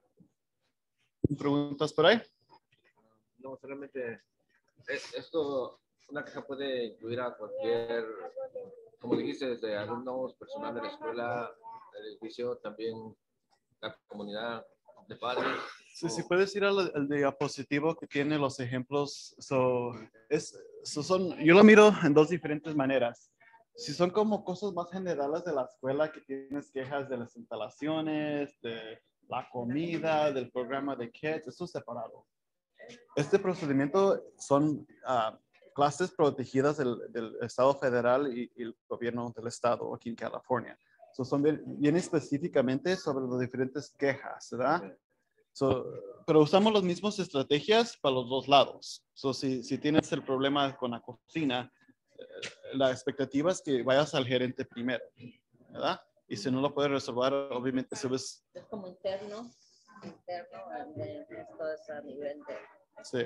¿Preguntas por ahí? No, solamente esto, una queja puede incluir a cualquier, como dijiste, desde alumnos, personal de la escuela, el edificio, también la comunidad de padres. Sí, sí, puedes ir al, al diapositivo que tiene los ejemplos. So, es, so son, yo lo miro en dos diferentes maneras. Si son como cosas más generales de la escuela, que tienes quejas de las instalaciones, de la comida, del programa de kids, eso es separado. Este procedimiento son uh, clases protegidas del, del Estado federal y, y el gobierno del Estado aquí en California. So, son bien, bien específicamente sobre las diferentes quejas, ¿verdad? So, pero usamos las mismas estrategias para los dos lados. So, si, si tienes el problema con la cocina, eh, la expectativa es que vayas al gerente primero, ¿verdad? Y si no lo puedes resolver, obviamente subes. Es como interno, interno, de, esto es a nivel de... Sí.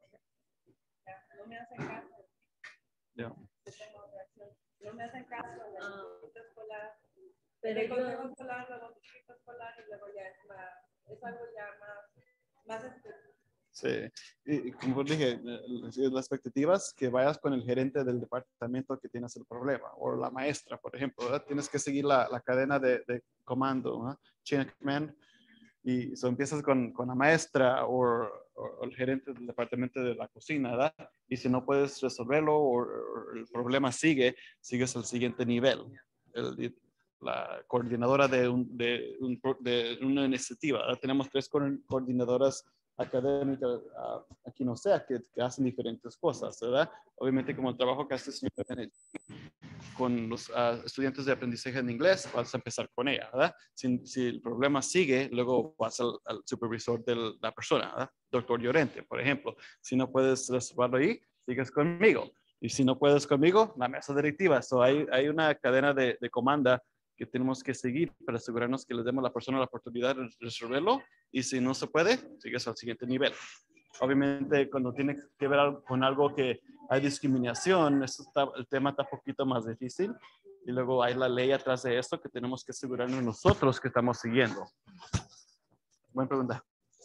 No me hacen caso. Yeah. No me hacen caso en el distrito escolar. Pero el yo... consejo escolar, luego el distrito escolar y luego ya es más, es algo ya más, más específico. Sí, y, y como dije, la expectativa es que vayas con el gerente del departamento que tienes el problema, o la maestra, por ejemplo, ¿verdad? Tienes que seguir la, la cadena de, de comando, ¿no? Chain of command, y so empiezas con, con la maestra o, o el gerente del departamento de la cocina, ¿verdad? Y si no puedes resolverlo o, o el problema sigue, sigues al siguiente nivel. el, la coordinadora de, un, de, un, de una iniciativa. Ahora tenemos tres coordinadoras académicas uh, aquí no sé, que, que hacen diferentes cosas, ¿verdad? Obviamente como el trabajo que hace el señor con los uh, estudiantes de aprendizaje en inglés, vas a empezar con ella, ¿verdad? Si, si el problema sigue, luego vas al, al supervisor de la persona, ¿verdad? Doctor Llorente, por ejemplo. Si no puedes resolverlo ahí, sigues conmigo. Y si no puedes conmigo, la mesa directiva. So hay, hay una cadena de, de comanda que tenemos que seguir para asegurarnos que le demos a la persona la oportunidad de resolverlo. Y si no se puede, sigues al siguiente nivel. Obviamente, cuando tiene que ver con algo que hay discriminación, eso está, el tema está un poquito más difícil. Y luego hay la ley atrás de esto que tenemos que asegurarnos nosotros que estamos siguiendo. Buena pregunta.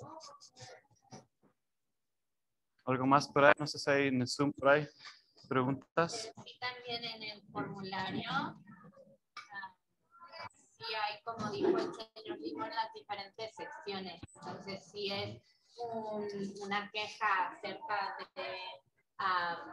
¿Algo más por ahí? No sé si hay en el Zoom por ahí preguntas. Y también en el formulario, uh, sí hay, como dijo el señor Limón, las diferentes secciones. Entonces, si es un, una queja acerca de um,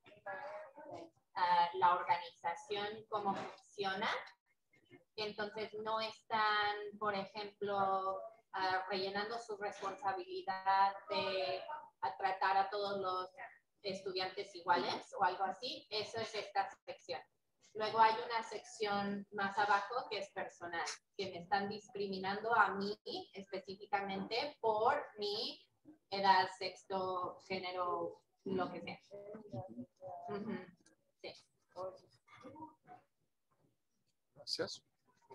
uh, la organización, cómo funciona, entonces no están, por ejemplo, uh, rellenando su responsabilidad de a tratar a todos los estudiantes iguales o algo así, eso es esta sección. Luego hay una sección más abajo que es personal, que me están discriminando a mí específicamente por mi edad, sexo, género, lo que sea. Uh-huh. Sí. Gracias.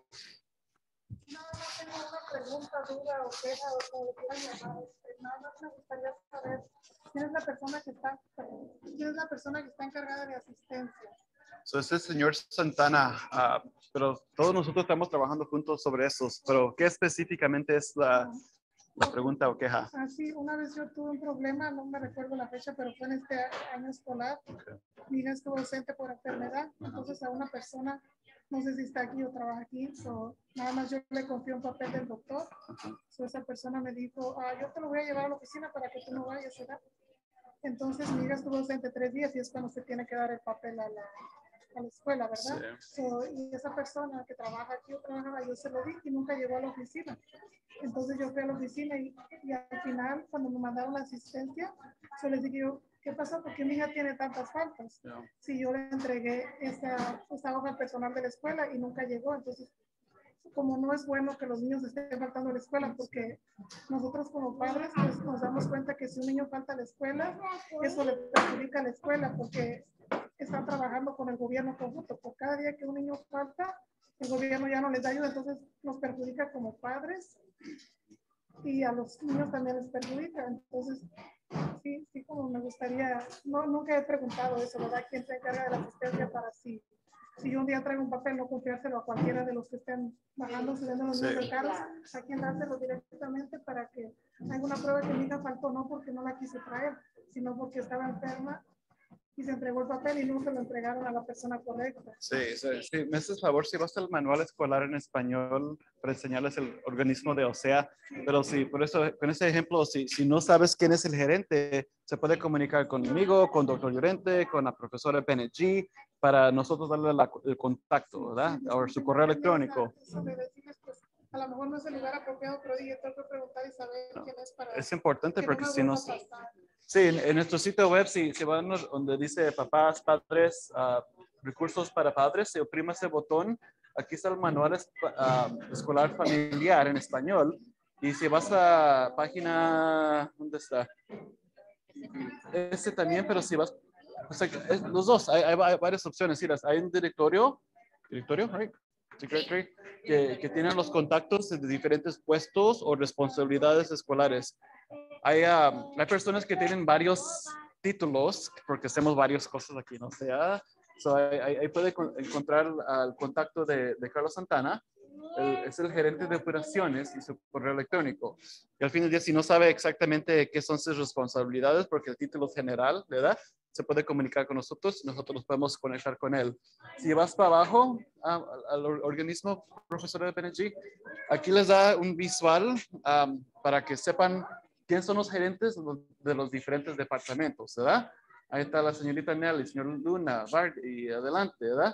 No, no tengo una pregunta, duda o queja o como quieran llamar. Nada más me gustaría saber quién es la persona que está, quién es la persona que está encargada de asistencia. So, es el señor Santana, uh, pero todos nosotros estamos trabajando juntos sobre eso. Pero ¿qué específicamente es la, la pregunta o queja? Ah, sí, una vez yo tuve un problema, no me recuerdo la fecha, pero fue en este año escolar. Okay. Mi hija estuvo ausente por enfermedad, entonces a una persona, no sé si está aquí o trabaja aquí, so, nada más yo le confié un papel del doctor. So, esa persona me dijo, ah, yo te lo voy a llevar a la oficina para que tú no vayas, ¿verdad? Entonces mi hija estuvo ausente tres días y es cuando se tiene que dar el papel a la, a la escuela, ¿verdad? Sí. So, y esa persona que trabaja aquí o trabajaba, yo se lo di y nunca llegó a la oficina. Entonces yo fui a la oficina y, y al final, cuando me mandaron la asistencia, yo les dije yo, ¿qué pasó? ¿Por qué mi hija tiene tantas faltas? Yeah. Si yo le entregué esa, esa hoja al personal de la escuela y nunca llegó, entonces como no es bueno que los niños estén faltando a la escuela, porque nosotros como padres pues, nos damos cuenta que si un niño falta a la escuela, eso le perjudica a la escuela, porque están trabajando con el gobierno conjunto. Por cada día que un niño falta, el gobierno ya no les da ayuda, entonces nos perjudica como padres y a los niños también les perjudica. Entonces, sí, sí, como me gustaría, no, nunca he preguntado eso, ¿verdad? ¿Quién se encarga de la asistencia para si, si yo un día traigo un papel, no confiárselo a cualquiera de los que estén bajando, subiendo los niños del carro, a quien dárselo directamente para que haga una prueba que mi hija faltó, no porque no la quise traer, sino porque estaba enferma y se entregó el papel y no se lo entregaron a la persona correcta. Sí, sí, sí. Me haces favor, si vas al manual escolar en español para enseñarles el organismo de O S E A, pero sí, por eso, con ese ejemplo, si, si no sabes quién es el gerente, se puede comunicar conmigo, con doctor Llorente, con la profesora Penegui, para nosotros darle la, el contacto, ¿verdad? O su correo electrónico. Eso de decirles, pues, a lo mejor no es el lugar apropiado, pero dije, tengo que preguntar y saber no. quién es para... Es importante porque no si no... Sí, en, en nuestro sitio web, si, si van donde dice papás, padres, uh, recursos para padres, se oprime ese botón. Aquí está el manual uh, escolar familiar en español. Y si vas a la página, ¿dónde está? Ese también, pero si vas, o sea, es, los dos, hay, hay, hay varias opciones. Sí, hay un directorio, directorio, right? Secretary, que, que tienen los contactos de diferentes puestos o responsabilidades escolares. Hay, uh, hay personas que tienen varios títulos, porque hacemos varias cosas aquí, ¿no? Sea, so ahí, ahí puede encontrar el contacto de, de Carlos Santana, el, es el gerente de operaciones y su correo electrónico. Y al fin del día, si no sabe exactamente qué son sus responsabilidades, porque el título es general, ¿verdad? Se puede comunicar con nosotros, nosotros podemos conectar con él. Si vas para abajo um, al organismo, profesor de Penegui, aquí les da un visual um, para que sepan quién son los gerentes de los diferentes departamentos, ¿verdad? Ahí está la señorita Nelly, el señor Luna, Bart y adelante, ¿verdad?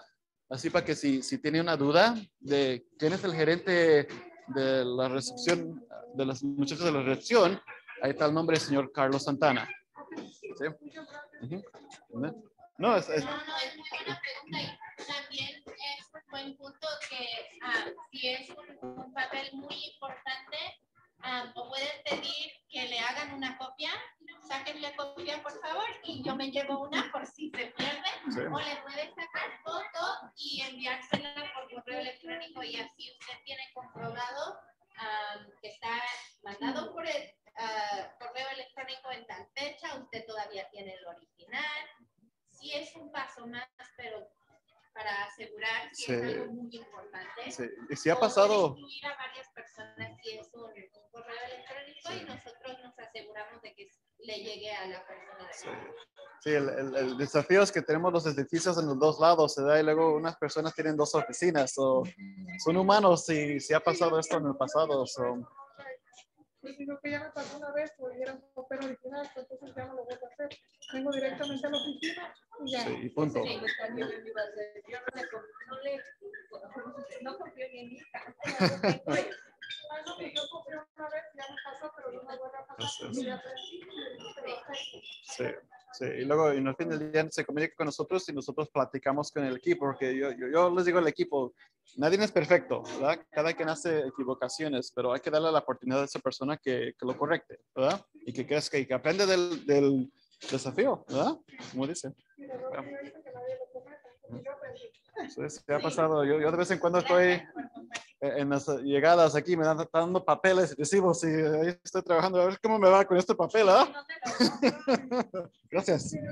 Así para que si, si tiene una duda de quién es el gerente de la recepción, de los muchachos de la recepción, ahí está el nombre del señor Carlos Santana. ¿Sí? Uh-huh. No, es, es... No, no, es muy buena pregunta y también es un buen punto que ah, si es un, un papel muy importante, ah, o pueden pedir que le hagan una copia, sáquenle copia por favor y yo me llevo una por si se pierde, sí. O le pueden sacar foto y enviársela por correo electrónico y así usted tiene comprobado um, que está mandado por el uh, correo electrónico en tal fecha, usted todavía tiene el original. Sí es un paso más, pero para asegurar que sí. Es algo muy importante. Sí. Y si ha pasado... O incluir a varias personas si es un, un correo electrónico sí. Y nosotros nos aseguramos de que le llegue a la persona. Sí, sí el, el, el desafío es que tenemos los edificios en los dos lados, ¿verdad? Y luego unas personas tienen dos oficinas, o son humanos y si ha pasado esto en el pasado. So. Pues digo que ya me pasó una vez, porque era un papel original, entonces ya no lo voy a hacer. Vengo directamente a la oficina y ya. Sí, y punto. Sí, pues también yo no le, no le, no confío ni en mi hija. Ah, no, pues yo confío una vez, ya me pasó, pero no me vuelve a pasar. Sí, Sí. sí, sí. Y luego en el fin del día se comunica con nosotros y nosotros platicamos con el equipo, porque yo, yo, yo les digo al equipo, nadie es perfecto, ¿verdad? Cada quien hace equivocaciones, pero hay que darle la oportunidad a esa persona que, que lo correcte, ¿verdad? Y que crezca y que aprende del, del desafío, ¿verdad? Como dice. Sí, sí, ha pasado. Yo, yo de vez en cuando estoy en las llegadas aquí, me dan dando papeles y recibos y ahí estoy trabajando. A ver cómo me va con este papel, ¿ah? Gracias.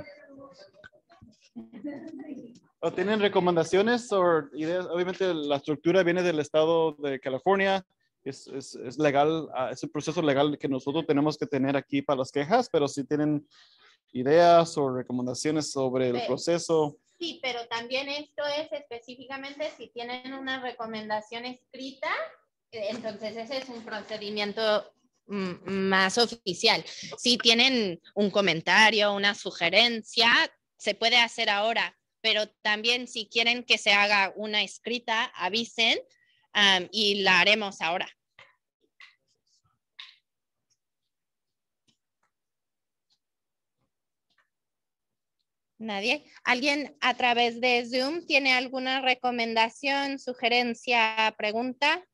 ¿O tienen recomendaciones o ideas? Obviamente la estructura viene del estado de California. Es, es, es legal, es el proceso legal que nosotros tenemos que tener aquí para las quejas, pero si tienen ideas o recomendaciones sobre el proceso. Sí, pero también esto es específicamente si tienen una recomendación escrita, entonces ese es un procedimiento más oficial. Si tienen un comentario, una sugerencia, se puede hacer ahora, pero también si quieren que se haga una escrita, avisen um, y la haremos ahora. ¿Nadie? ¿Alguien a través de Zoom tiene alguna recomendación, sugerencia, pregunta?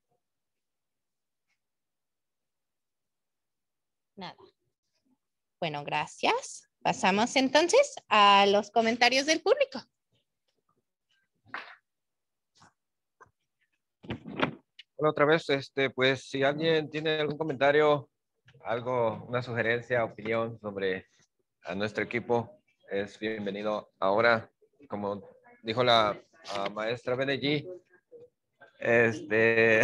Nada. Bueno, gracias. Pasamos entonces a los comentarios del público. Bueno, otra vez, este, pues si alguien tiene algún comentario, algo, una sugerencia, opinión sobre a nuestro equipo, es bienvenido. Ahora, como dijo la uh, maestra Benegui, este,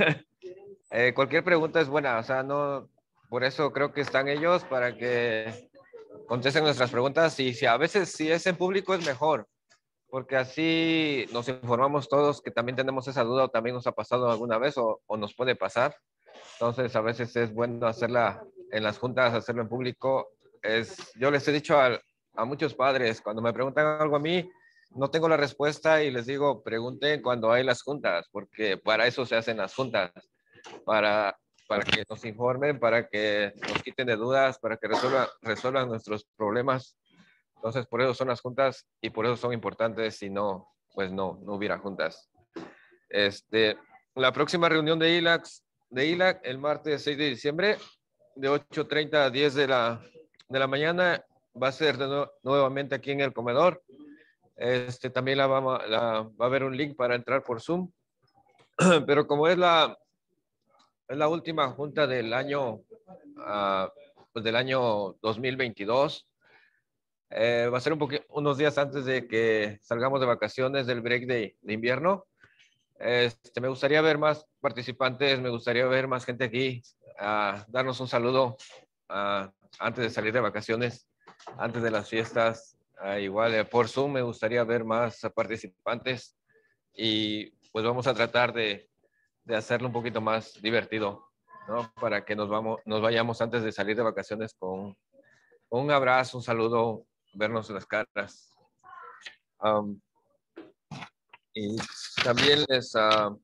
eh, cualquier pregunta es buena, o sea, no, por eso creo que están ellos para que contesten nuestras preguntas y si a veces si es en público es mejor, porque así nos informamos todos que también tenemos esa duda o también nos ha pasado alguna vez o, o nos puede pasar. Entonces a veces es bueno hacerla en las juntas, hacerlo en público. Es, yo les he dicho a, a muchos padres, cuando me preguntan algo a mí, no tengo la respuesta y les digo, pregunten cuando hay las juntas, porque para eso se hacen las juntas, para, para que nos informen, para que nos quiten de dudas, para que resuelvan, resuelvan nuestros problemas. Entonces, por eso son las juntas y por eso son importantes, si no, pues no, no hubiera juntas. Este, la próxima reunión de I L A C, de I L A C el martes seis de diciembre, de ocho treinta a diez de la, de la mañana, va a ser de nuevo, nuevamente aquí en el comedor. Este, también la vamos, la, va a haber un link para entrar por Zoom. Pero como es la, es la última junta del año, uh, pues del año dos mil veintidós, eh, va a ser un poquito, unos días antes de que salgamos de vacaciones del break de, de invierno. Este, me gustaría ver más participantes, me gustaría ver más gente aquí, uh, darnos un saludo uh, antes de salir de vacaciones, antes de las fiestas. Uh, igual eh, por Zoom me gustaría ver más participantes y pues vamos a tratar de, de hacerlo un poquito más divertido, ¿no? Para que nos, vamos, nos vayamos antes de salir de vacaciones con, con un abrazo, un saludo, vernos en las caras. Um, Y también les, uh,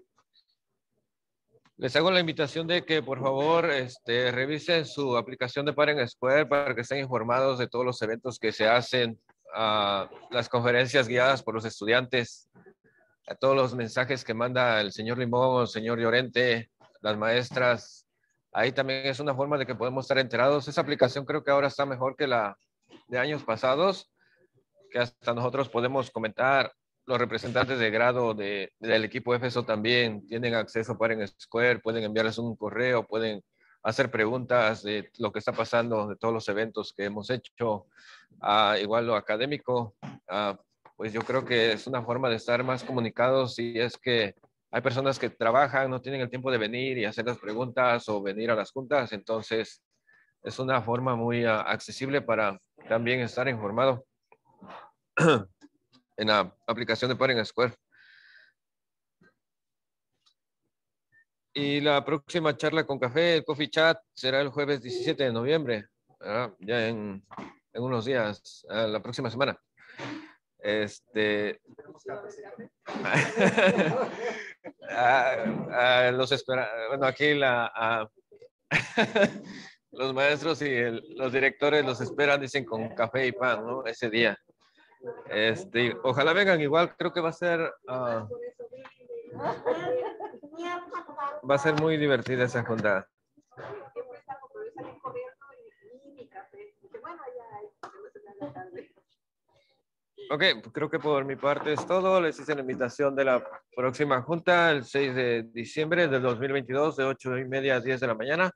les hago la invitación de que por favor este, revisen su aplicación de Parent Square para que estén informados de todos los eventos que se hacen, uh, las conferencias guiadas por los estudiantes, a todos los mensajes que manda el señor Limón, el señor Llorente, las maestras. Ahí también es una forma de que podemos estar enterados. Esa aplicación creo que ahora está mejor que la de años pasados, que hasta nosotros podemos comentar. Los representantes de grado de, del equipo F S O también tienen acceso a Parent Square, pueden enviarles un correo, pueden hacer preguntas de lo que está pasando, de todos los eventos que hemos hecho. Uh, igual lo académico, uh, pues yo creo que es una forma de estar más comunicados si es que hay personas que trabajan, no tienen el tiempo de venir y hacer las preguntas o venir a las juntas, entonces es una forma muy uh, accesible para también estar informado en la aplicación de Parent Square. Y la próxima charla con café, el Coffee Chat, será el jueves diecisiete de noviembre, ¿verdad? Ya en, en unos días, uh, la próxima semana. Este, ah, ah, los espera, bueno, aquí la, ah, los maestros y el, los directores los esperan, dicen, con café y pan, ¿no? Ese día. Este, ojalá vengan igual, creo que va a ser, uh, va a ser muy divertida esa junta. Ok, creo que por mi parte es todo. Les hice la invitación de la próxima junta el seis de diciembre del dos mil veintidós de ocho y media a diez de la mañana.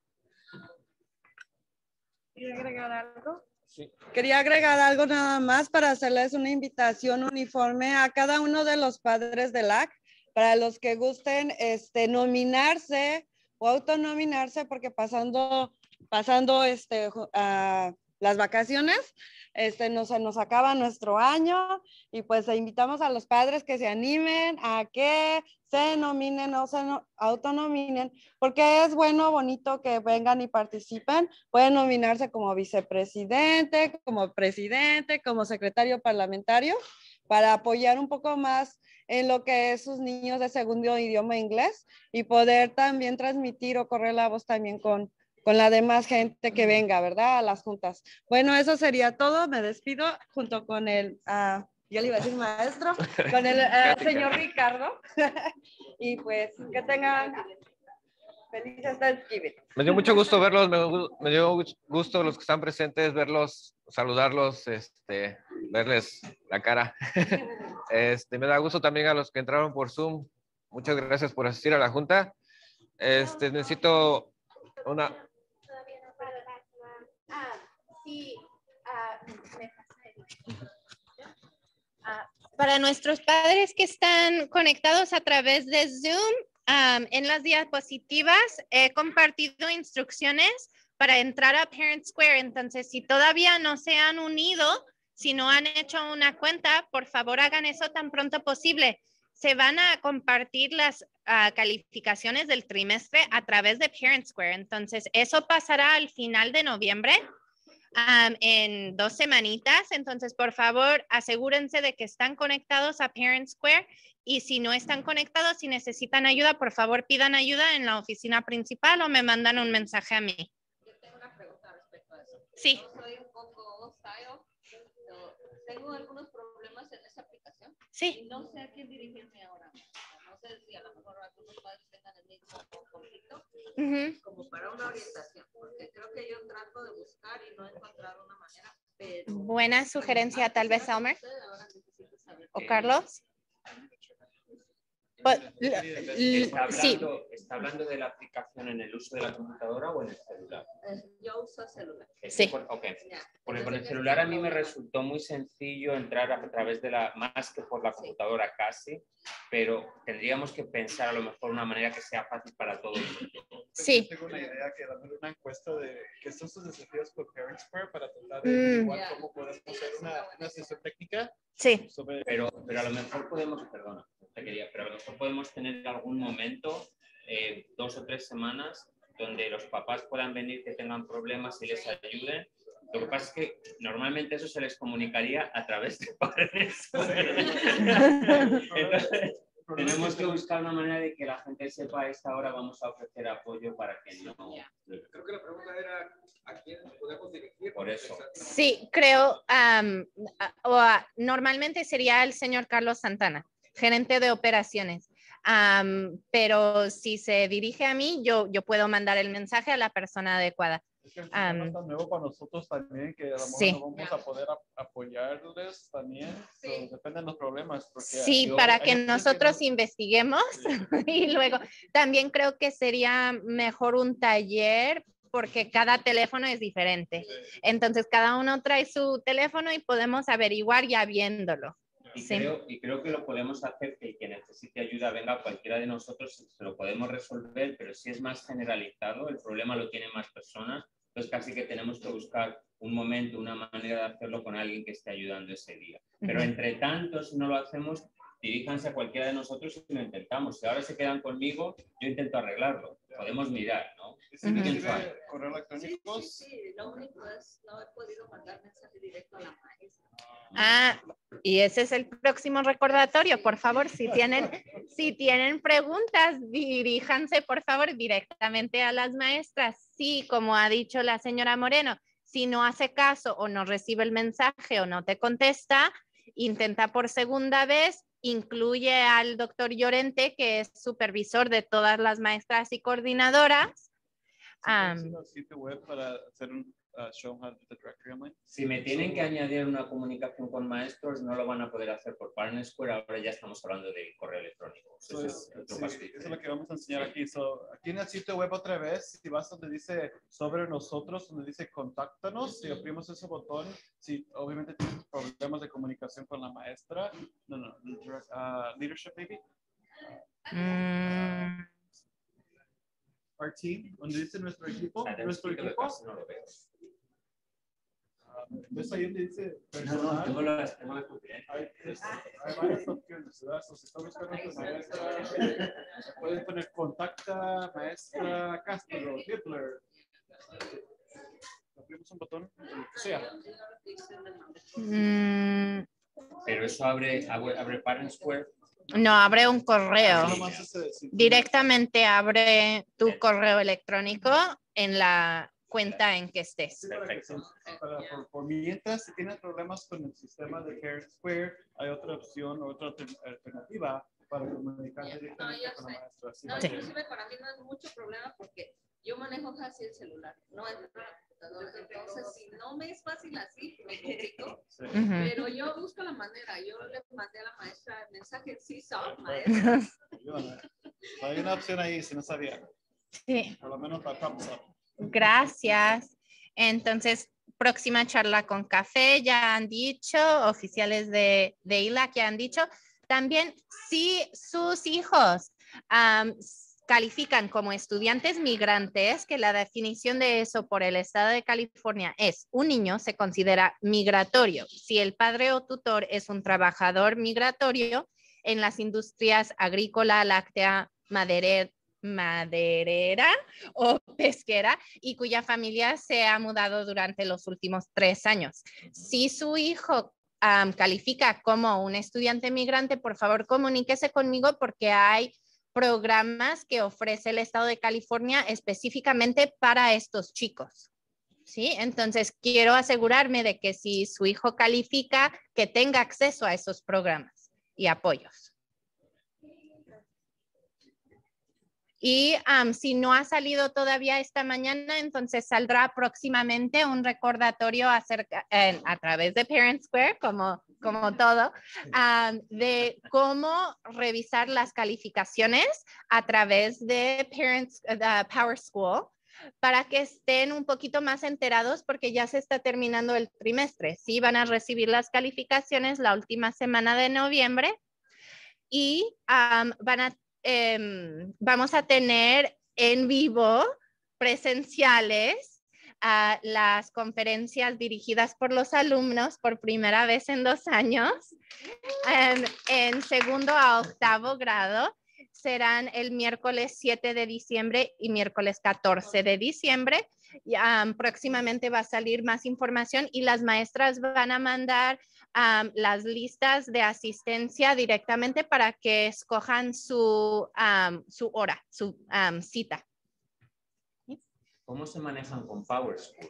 ¿Quería agregar algo? Sí. Quería agregar algo nada más para hacerles una invitación uniforme a cada uno de los padres del A C, para los que gusten este, nominarse o autonominarse, porque pasando, pasando este, uh, las vacaciones, este, nos, nos acaba nuestro año y pues invitamos a los padres que se animen a que se nominen o se no, autonominen, porque es bueno, bonito que vengan y participen. Pueden nominarse como vicepresidente, como presidente, como secretario parlamentario, para apoyar un poco más en lo que es sus niños de segundo idioma inglés y poder también transmitir o correr la voz también con, con la demás gente que venga, ¿verdad? A las juntas. Bueno, eso sería todo. Me despido junto con el, uh, yo le iba a decir maestro, con el uh, señor Ricardo. Y pues que tengan felices Thanksgiving. Me dio mucho gusto verlos, me, me dio gusto los que están presentes, verlos, saludarlos, este, verles la cara. Este, me da gusto también a los que entraron por Zoom. Muchas gracias por asistir a la junta. Este, necesito una... Ah, sí, uh, me uh, para nuestros padres que están conectados a través de Zoom, um, en las diapositivas he compartido instrucciones para entrar a Parent Square. Entonces, si todavía no se han unido, si no han hecho una cuenta, por favor hagan eso tan pronto posible. Se van a compartir las uh, calificaciones del trimestre a través de Parent Square. Entonces, eso pasará al final de noviembre, um, en dos semanitas. Entonces, por favor, asegúrense de que están conectados a Parent Square. Y si no están conectados, si necesitan ayuda, por favor, pidan ayuda en la oficina principal o me mandan un mensaje a mí. Yo tengo una pregunta respecto a eso. Sí. Yo soy un poco hostile. Tengo algunos problemas en esa aplicación. Sí. Y no sé a quién dirigirme ahora. No sé si a lo mejor algunos padres tengan el mismo conflicto, uh-huh, como para una orientación, porque creo que yo trato de buscar y no encontrar una manera. Pero buena sugerencia, tal vez, Elmer. ¿O Carlos? But, ¿Está, hablando, sí. ¿Está hablando de la aplicación en el uso de la computadora o en el celular? Yo uso celular. Sí. Por, okay. Porque con el celular a mí me resultó muy sencillo entrar a través de la, más que por la computadora casi, pero tendríamos que pensar a lo mejor una manera que sea fácil para todos. Sí. Yo tengo una idea que darme una encuesta de qué son sus desafíos con Parent Square para tratar de mm. igual cómo podemos hacer una, una sesión técnica. Sí. Sobre... Pero, pero a lo mejor podemos, perdona, te quería, pero a lo mejor podemos tener algún momento, eh, dos o tres semanas, donde los papás puedan venir que tengan problemas y les ayuden Lo que pasa es que normalmente eso se les comunicaría a través de padres. Entonces, tenemos que buscar una manera de que la gente sepa a esta hora vamos a ofrecer apoyo para que no... Creo que la pregunta era ¿a quién podemos dirigir? Por eso. Sí, creo, um, o, uh, normalmente sería el señor Carlos Santana, gerente de operaciones. Um, pero si se dirige a mí, yo, yo puedo mandar el mensaje a la persona adecuada. Es que el sistema está nuevo para nosotros también, que a lo mejor sí. no vamos a poder a, apoyarles también. Sí. So, depende de los problemas. Porque sí, yo, para que nosotros que no... investiguemos sí. Y luego también creo que sería mejor un taller porque cada teléfono es diferente. Sí. Entonces cada uno trae su teléfono y podemos averiguar ya viéndolo. Y, sí. creo, y creo que lo podemos hacer, que el que necesite ayuda venga a cualquiera de nosotros, se lo podemos resolver, pero si es más generalizado, el problema lo tienen más personas, entonces casi que tenemos que buscar un momento, una manera de hacerlo con alguien que esté ayudando ese día. Pero uh-huh. entre tanto, si no lo hacemos, diríjanse a cualquiera de nosotros y lo intentamos. Si ahora se quedan conmigo, yo intento arreglarlo. Podemos mirar, ¿no? ¿Sí uh-huh. recibe correo electrónico? Sí, sí, sí, lo único es no he podido mandar mensaje directo a la maestra. Ah, y ese es el próximo recordatorio. Por favor, si tienen, si tienen preguntas, diríjanse por favor directamente a las maestras. Sí, como ha dicho la señora Moreno, si no hace caso o no recibe el mensaje o no te contesta, intenta por segunda vez, incluye al doctor Llorente, que es supervisor de todas las maestras y coordinadoras. Um, sitio web para hacer un uh, show how the directory online. Si me tienen que añadir una comunicación con maestros, no lo van a poder hacer por Partner Square. Ahora ya estamos hablando de correo electrónico. So, es, sí, eso es lo que vamos a enseñar aquí. So, aquí en el sitio web otra vez, si vas donde dice sobre nosotros, donde dice contáctanos, si oprimimos ese botón, si obviamente tienes problemas de comunicación con la maestra, no, no, uh, leadership maybe. Mm. Our team, donde dice nuestro equipo, nuestro equipo. No lo veo. ¿Ves ahí donde dice personal? No, no, tengo las, tengo las hay, hay varias opciones, ¿verdad? So, si está buscando tu maestra, puedes poner contacta maestra Castro, Hitler. Abrimos un botón, o sea. Mm. Pero eso abre, abre, abre Partner Square. No, abre un correo. Directamente abre tu correo electrónico en la cuenta en que estés. Perfecto. Para, por, por mientras, si tienen problemas con el sistema de Partner Square, hay otra opción, otra alternativa para comunicar directamente no, con la maestra. Sí. No, inclusive para mí no es mucho problema porque yo manejo casi el celular, no es la computadora. Entonces, si no me es fácil así, me complico. Sí. Uh-huh. Pero yo busco la manera. Yo le mandé a la maestra el mensaje, sí, soy maestra. Hay una opción ahí, si no sabía. Sí. Por lo menos para thumbs up. Gracias. Entonces, próxima charla con café, ya han dicho, oficiales de, de I L A C ya han dicho. También, si sus hijos um, califican como estudiantes migrantes, que la definición de eso por el estado de California es un niño se considera migratorio. Si el padre o tutor es un trabajador migratorio en las industrias agrícola, láctea, maderera, maderera o pesquera y cuya familia se ha mudado durante los últimos tres años. Si su hijo um, califica como un estudiante migrante, por favor comuníquese conmigo porque hay programas que ofrece el estado de California específicamente para estos chicos. ¿Sí? Entonces quiero asegurarme de que si su hijo califica, que tenga acceso a esos programas y apoyos. Y um, si no ha salido todavía esta mañana, entonces saldrá próximamente un recordatorio acerca, eh, a través de Parent Square, como, como todo, um, de cómo revisar las calificaciones a través de Parents, uh, Power School, para que estén un poquito más enterados porque ya se está terminando el trimestre. Sí, van a recibir las calificaciones la última semana de noviembre y um, van a Eh, vamos a tener en vivo presenciales uh, las conferencias dirigidas por los alumnos por primera vez en dos años. Um, en segundo a octavo grado serán el miércoles siete de diciembre y miércoles catorce de diciembre. y, um, próximamente va a salir más información y las maestras van a mandar um, las listas de asistencia directamente para que escojan su, um, su hora, su um, cita. ¿Cómo se manejan con PowerSchool?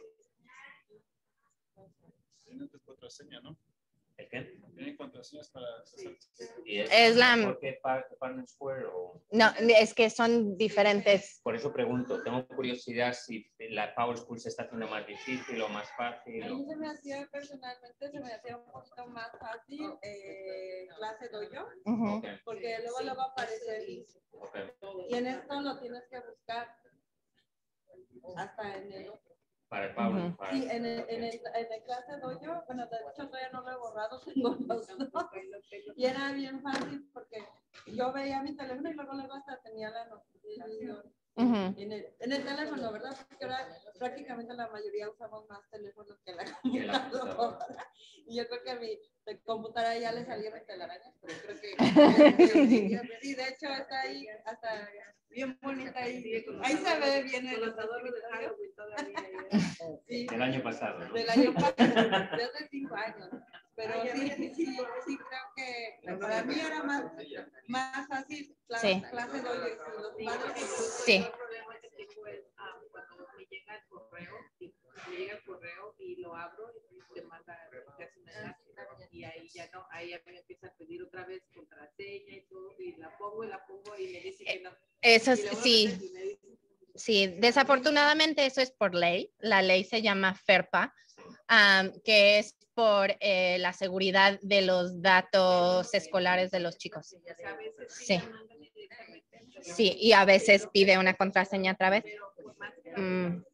Tienen tu contraseña, ¿no? ¿El qué? Tienen contraseñas para... Sí. ¿Y es, Es la- mejor que Par- Partner Square o...? No, es que son diferentes. Por eso pregunto, tengo curiosidad si la PowerSchool se está haciendo más difícil o más fácil. A O... mí se me hacía personalmente, se me hacía un poquito más fácil eh, clase doyo, Uh-huh. Okay. porque luego lo va a aparecer Okay. y en esto lo tienes que buscar hasta en el otro. Para el Power. Ujú. para- Sí, en el, en, el, en el clase doyo, bueno, de hecho todavía no lo he borrado, tengo los dos. Y era bien fácil porque yo veía mi teléfono y luego, luego hasta tenía la notificación. Uh-huh. En el, en el teléfono, ¿verdad? Porque ahora prácticamente la mayoría usamos más teléfonos que la Que la computadora. Y yo creo que a mi de computadora ya le salieron telarañas, pero creo que... Sí, de hecho está ahí, hasta bien bonita ahí. Ahí se ve bien el adorno de Halloween todavía. Sí. Del año pasado, ¿no? Del año pasado, desde cinco años. Pero sí, sí, sí, sí creo que para mí era más, más fácil clase, Sí. clase de hoy. Los padres Sí. El problema que tengo es ah, cuando me llega el correo, y me llega el correo y lo abro y te manda casi un enlace y ahí ya no, ahí ya me empieza a pedir otra vez contraseña y todo y la pongo y la pongo y me dice que no. Eso Y es, luego sí. me dice- y me dice, Sí, desafortunadamente eso es por ley. La ley se llama FERPA, um, que es por eh, la seguridad de los datos escolares de los chicos. Sí. Sí, y a veces pide una contraseña otra vez. Mm.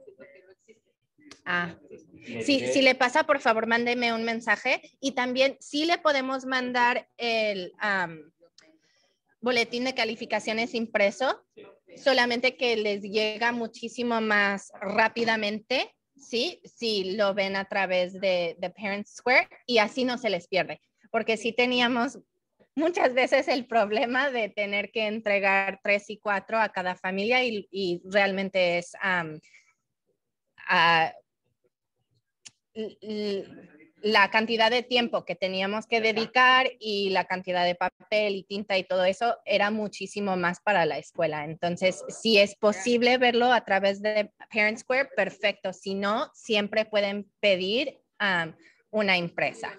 Ah. Sí, si le pasa, por favor, mándeme un mensaje y también sí le podemos mandar el um, boletín de calificaciones impreso, solamente que les llega muchísimo más rápidamente, ¿sí? Si lo ven a través de, de Parent Square y así no se les pierde, porque sí teníamos muchas veces el problema de tener que entregar tres y cuatro a cada familia y, y realmente es um, uh, la cantidad de tiempo que teníamos que dedicar y la cantidad de papel y tinta y todo eso era muchísimo más para la escuela. Entonces, si es posible verlo a través de Parent Square, perfecto. Si no, siempre pueden pedir um, una impresa.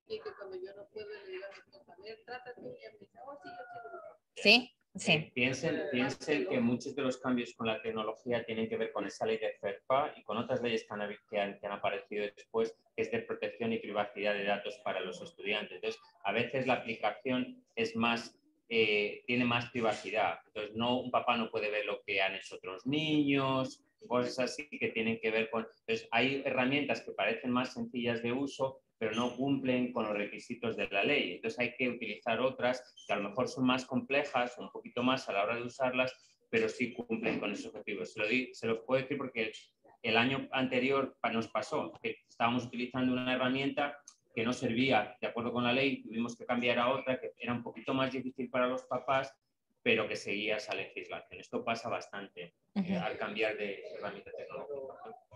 ¿Sí? Sí. Eh, piensen, piensen que muchos de los cambios con la tecnología tienen que ver con esa ley de FERPA y con otras leyes que han, que han, que han aparecido después, que es de protección y privacidad de datos para los estudiantes. Entonces, a veces la aplicación es más, eh, tiene más privacidad. Entonces, no, un papá no puede ver lo que han hecho otros niños, cosas así que tienen que ver con... Entonces, hay herramientas que parecen más sencillas de uso, pero no cumplen con los requisitos de la ley. Entonces hay que utilizar otras que a lo mejor son más complejas, un poquito más a la hora de usarlas, pero sí cumplen con esos objetivos. Se, lo di, se los puedo decir porque el año anterior nos pasó que estábamos utilizando una herramienta que no servía de acuerdo con la ley, tuvimos que cambiar a otra que era un poquito más difícil para los papás, pero que seguía esa legislación. Esto pasa bastante eh, al cambiar de herramienta tecnológica.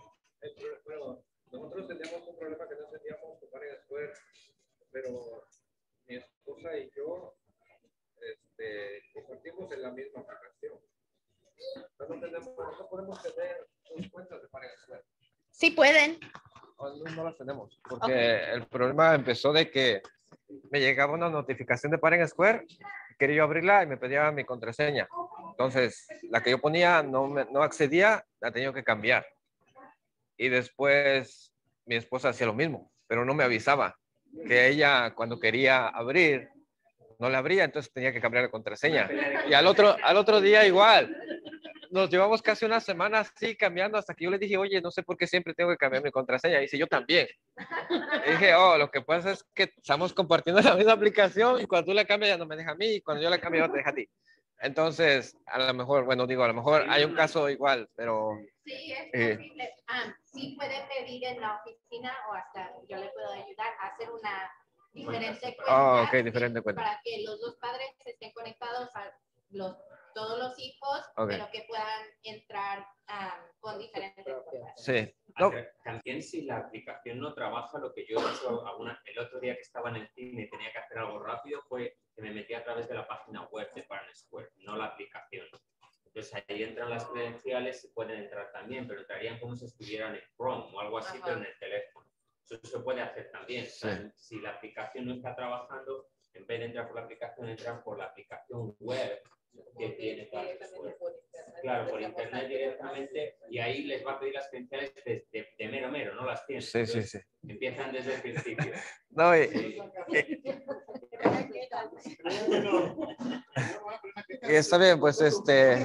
Nosotros teníamos un problema que no teníamos con Parent Square, pero mi esposa y yo este, compartimos en la misma aplicación. No, tenemos, no podemos tener dos cuentas de Parent Square. Sí pueden. No, no las tenemos, porque okay. El problema empezó de que me llegaba una notificación de Parent Square, quería yo abrirla y me pedía mi contraseña. Entonces, la que yo ponía no, me, no accedía, la tenía que cambiar. Y después mi esposa hacía lo mismo, pero no me avisaba que ella cuando quería abrir no la abría, entonces tenía que cambiar la contraseña. Y al otro, al otro día igual. Nos llevamos casi una semana así cambiando hasta que yo le dije, oye, no sé por qué siempre tengo que cambiar mi contraseña. Y dice, yo también. Y dije, oh, lo que pasa es que estamos compartiendo la misma aplicación y cuando tú la cambias ya no me deja a mí y cuando yo la cambio ya no te deja a ti. Entonces, a lo mejor, bueno, digo, a lo mejor hay un caso igual, pero... Sí, es eh, posible. Um, sí puede pedir en la oficina o hasta yo le puedo ayudar a hacer una diferente cuenta. Ah, oh, ok, diferente cuenta. Para que los dos padres estén conectados a los todos los hijos, Okay. pero que puedan entrar um, con diferentes cosas. Sí. No. También si la aplicación no trabaja, lo que yo he hecho alguna, el otro día que estaba en el cine y tenía que hacer algo rápido fue que me metí a través de la página web de Parent Square, no la aplicación. Entonces ahí entran las credenciales y pueden entrar también, pero entrarían como si estuvieran en Chrome o algo así, Ajá. pero en el teléfono. Eso se puede hacer también. Sí. O sea, si la aplicación no está trabajando, en vez de entrar por la aplicación, entran por la aplicación web que tiene Parent Square. Claro, por internet directamente, y ahí les va a pedir las credenciales de, de, de mero mero, no las tienen. Sí, Entonces, sí, sí. Empiezan desde el principio. No, y, sí. y, y está bien, pues este...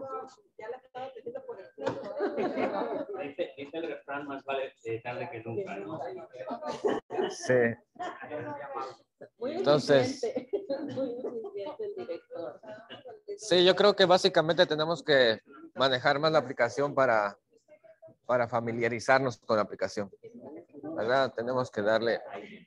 Dice, dice el refrán, más vale tarde que nunca, ¿no? Sí. Entonces... Sí, yo creo que básicamente tenemos que manejar más la aplicación para, para familiarizarnos con la aplicación, ¿verdad? Tenemos que darle...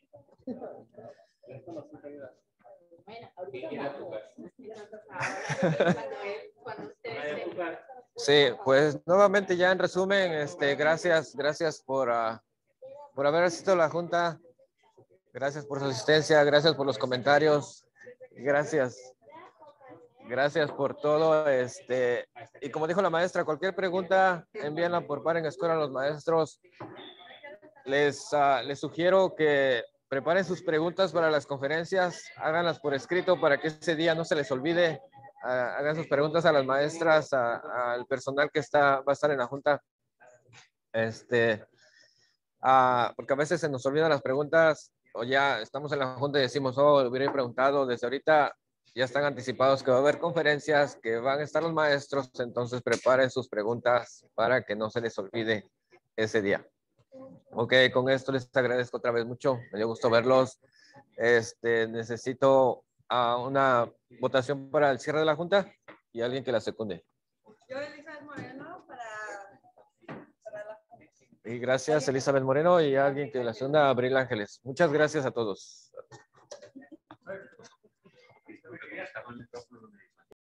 Sí, pues nuevamente ya en resumen, este, gracias, gracias por, uh, por haber asistido a la junta, gracias por su asistencia, gracias por los comentarios, gracias. Gracias por todo. Este, y como dijo la maestra, cualquier pregunta, envíenla por Parent Square a los maestros. Les, uh, les sugiero que preparen sus preguntas para las conferencias, háganlas por escrito para que ese día no se les olvide. Uh, hagan sus preguntas a las maestras, a, al personal que está, va a estar en la junta. Este, uh, porque a veces se nos olvidan las preguntas o ya estamos en la junta y decimos, oh, hubiera preguntado desde ahorita. Ya están anticipados que va a haber conferencias, que van a estar los maestros, entonces preparen sus preguntas para que no se les olvide ese día. Ok, con esto les agradezco otra vez mucho, me dio gusto verlos. Este, necesito uh, una votación para el cierre de la junta y alguien que la secunde. Yo, Elizabeth Moreno, para, para la junta. Y gracias, Elizabeth Moreno, y alguien que la segunda, Abril Ángeles. Muchas gracias a todos.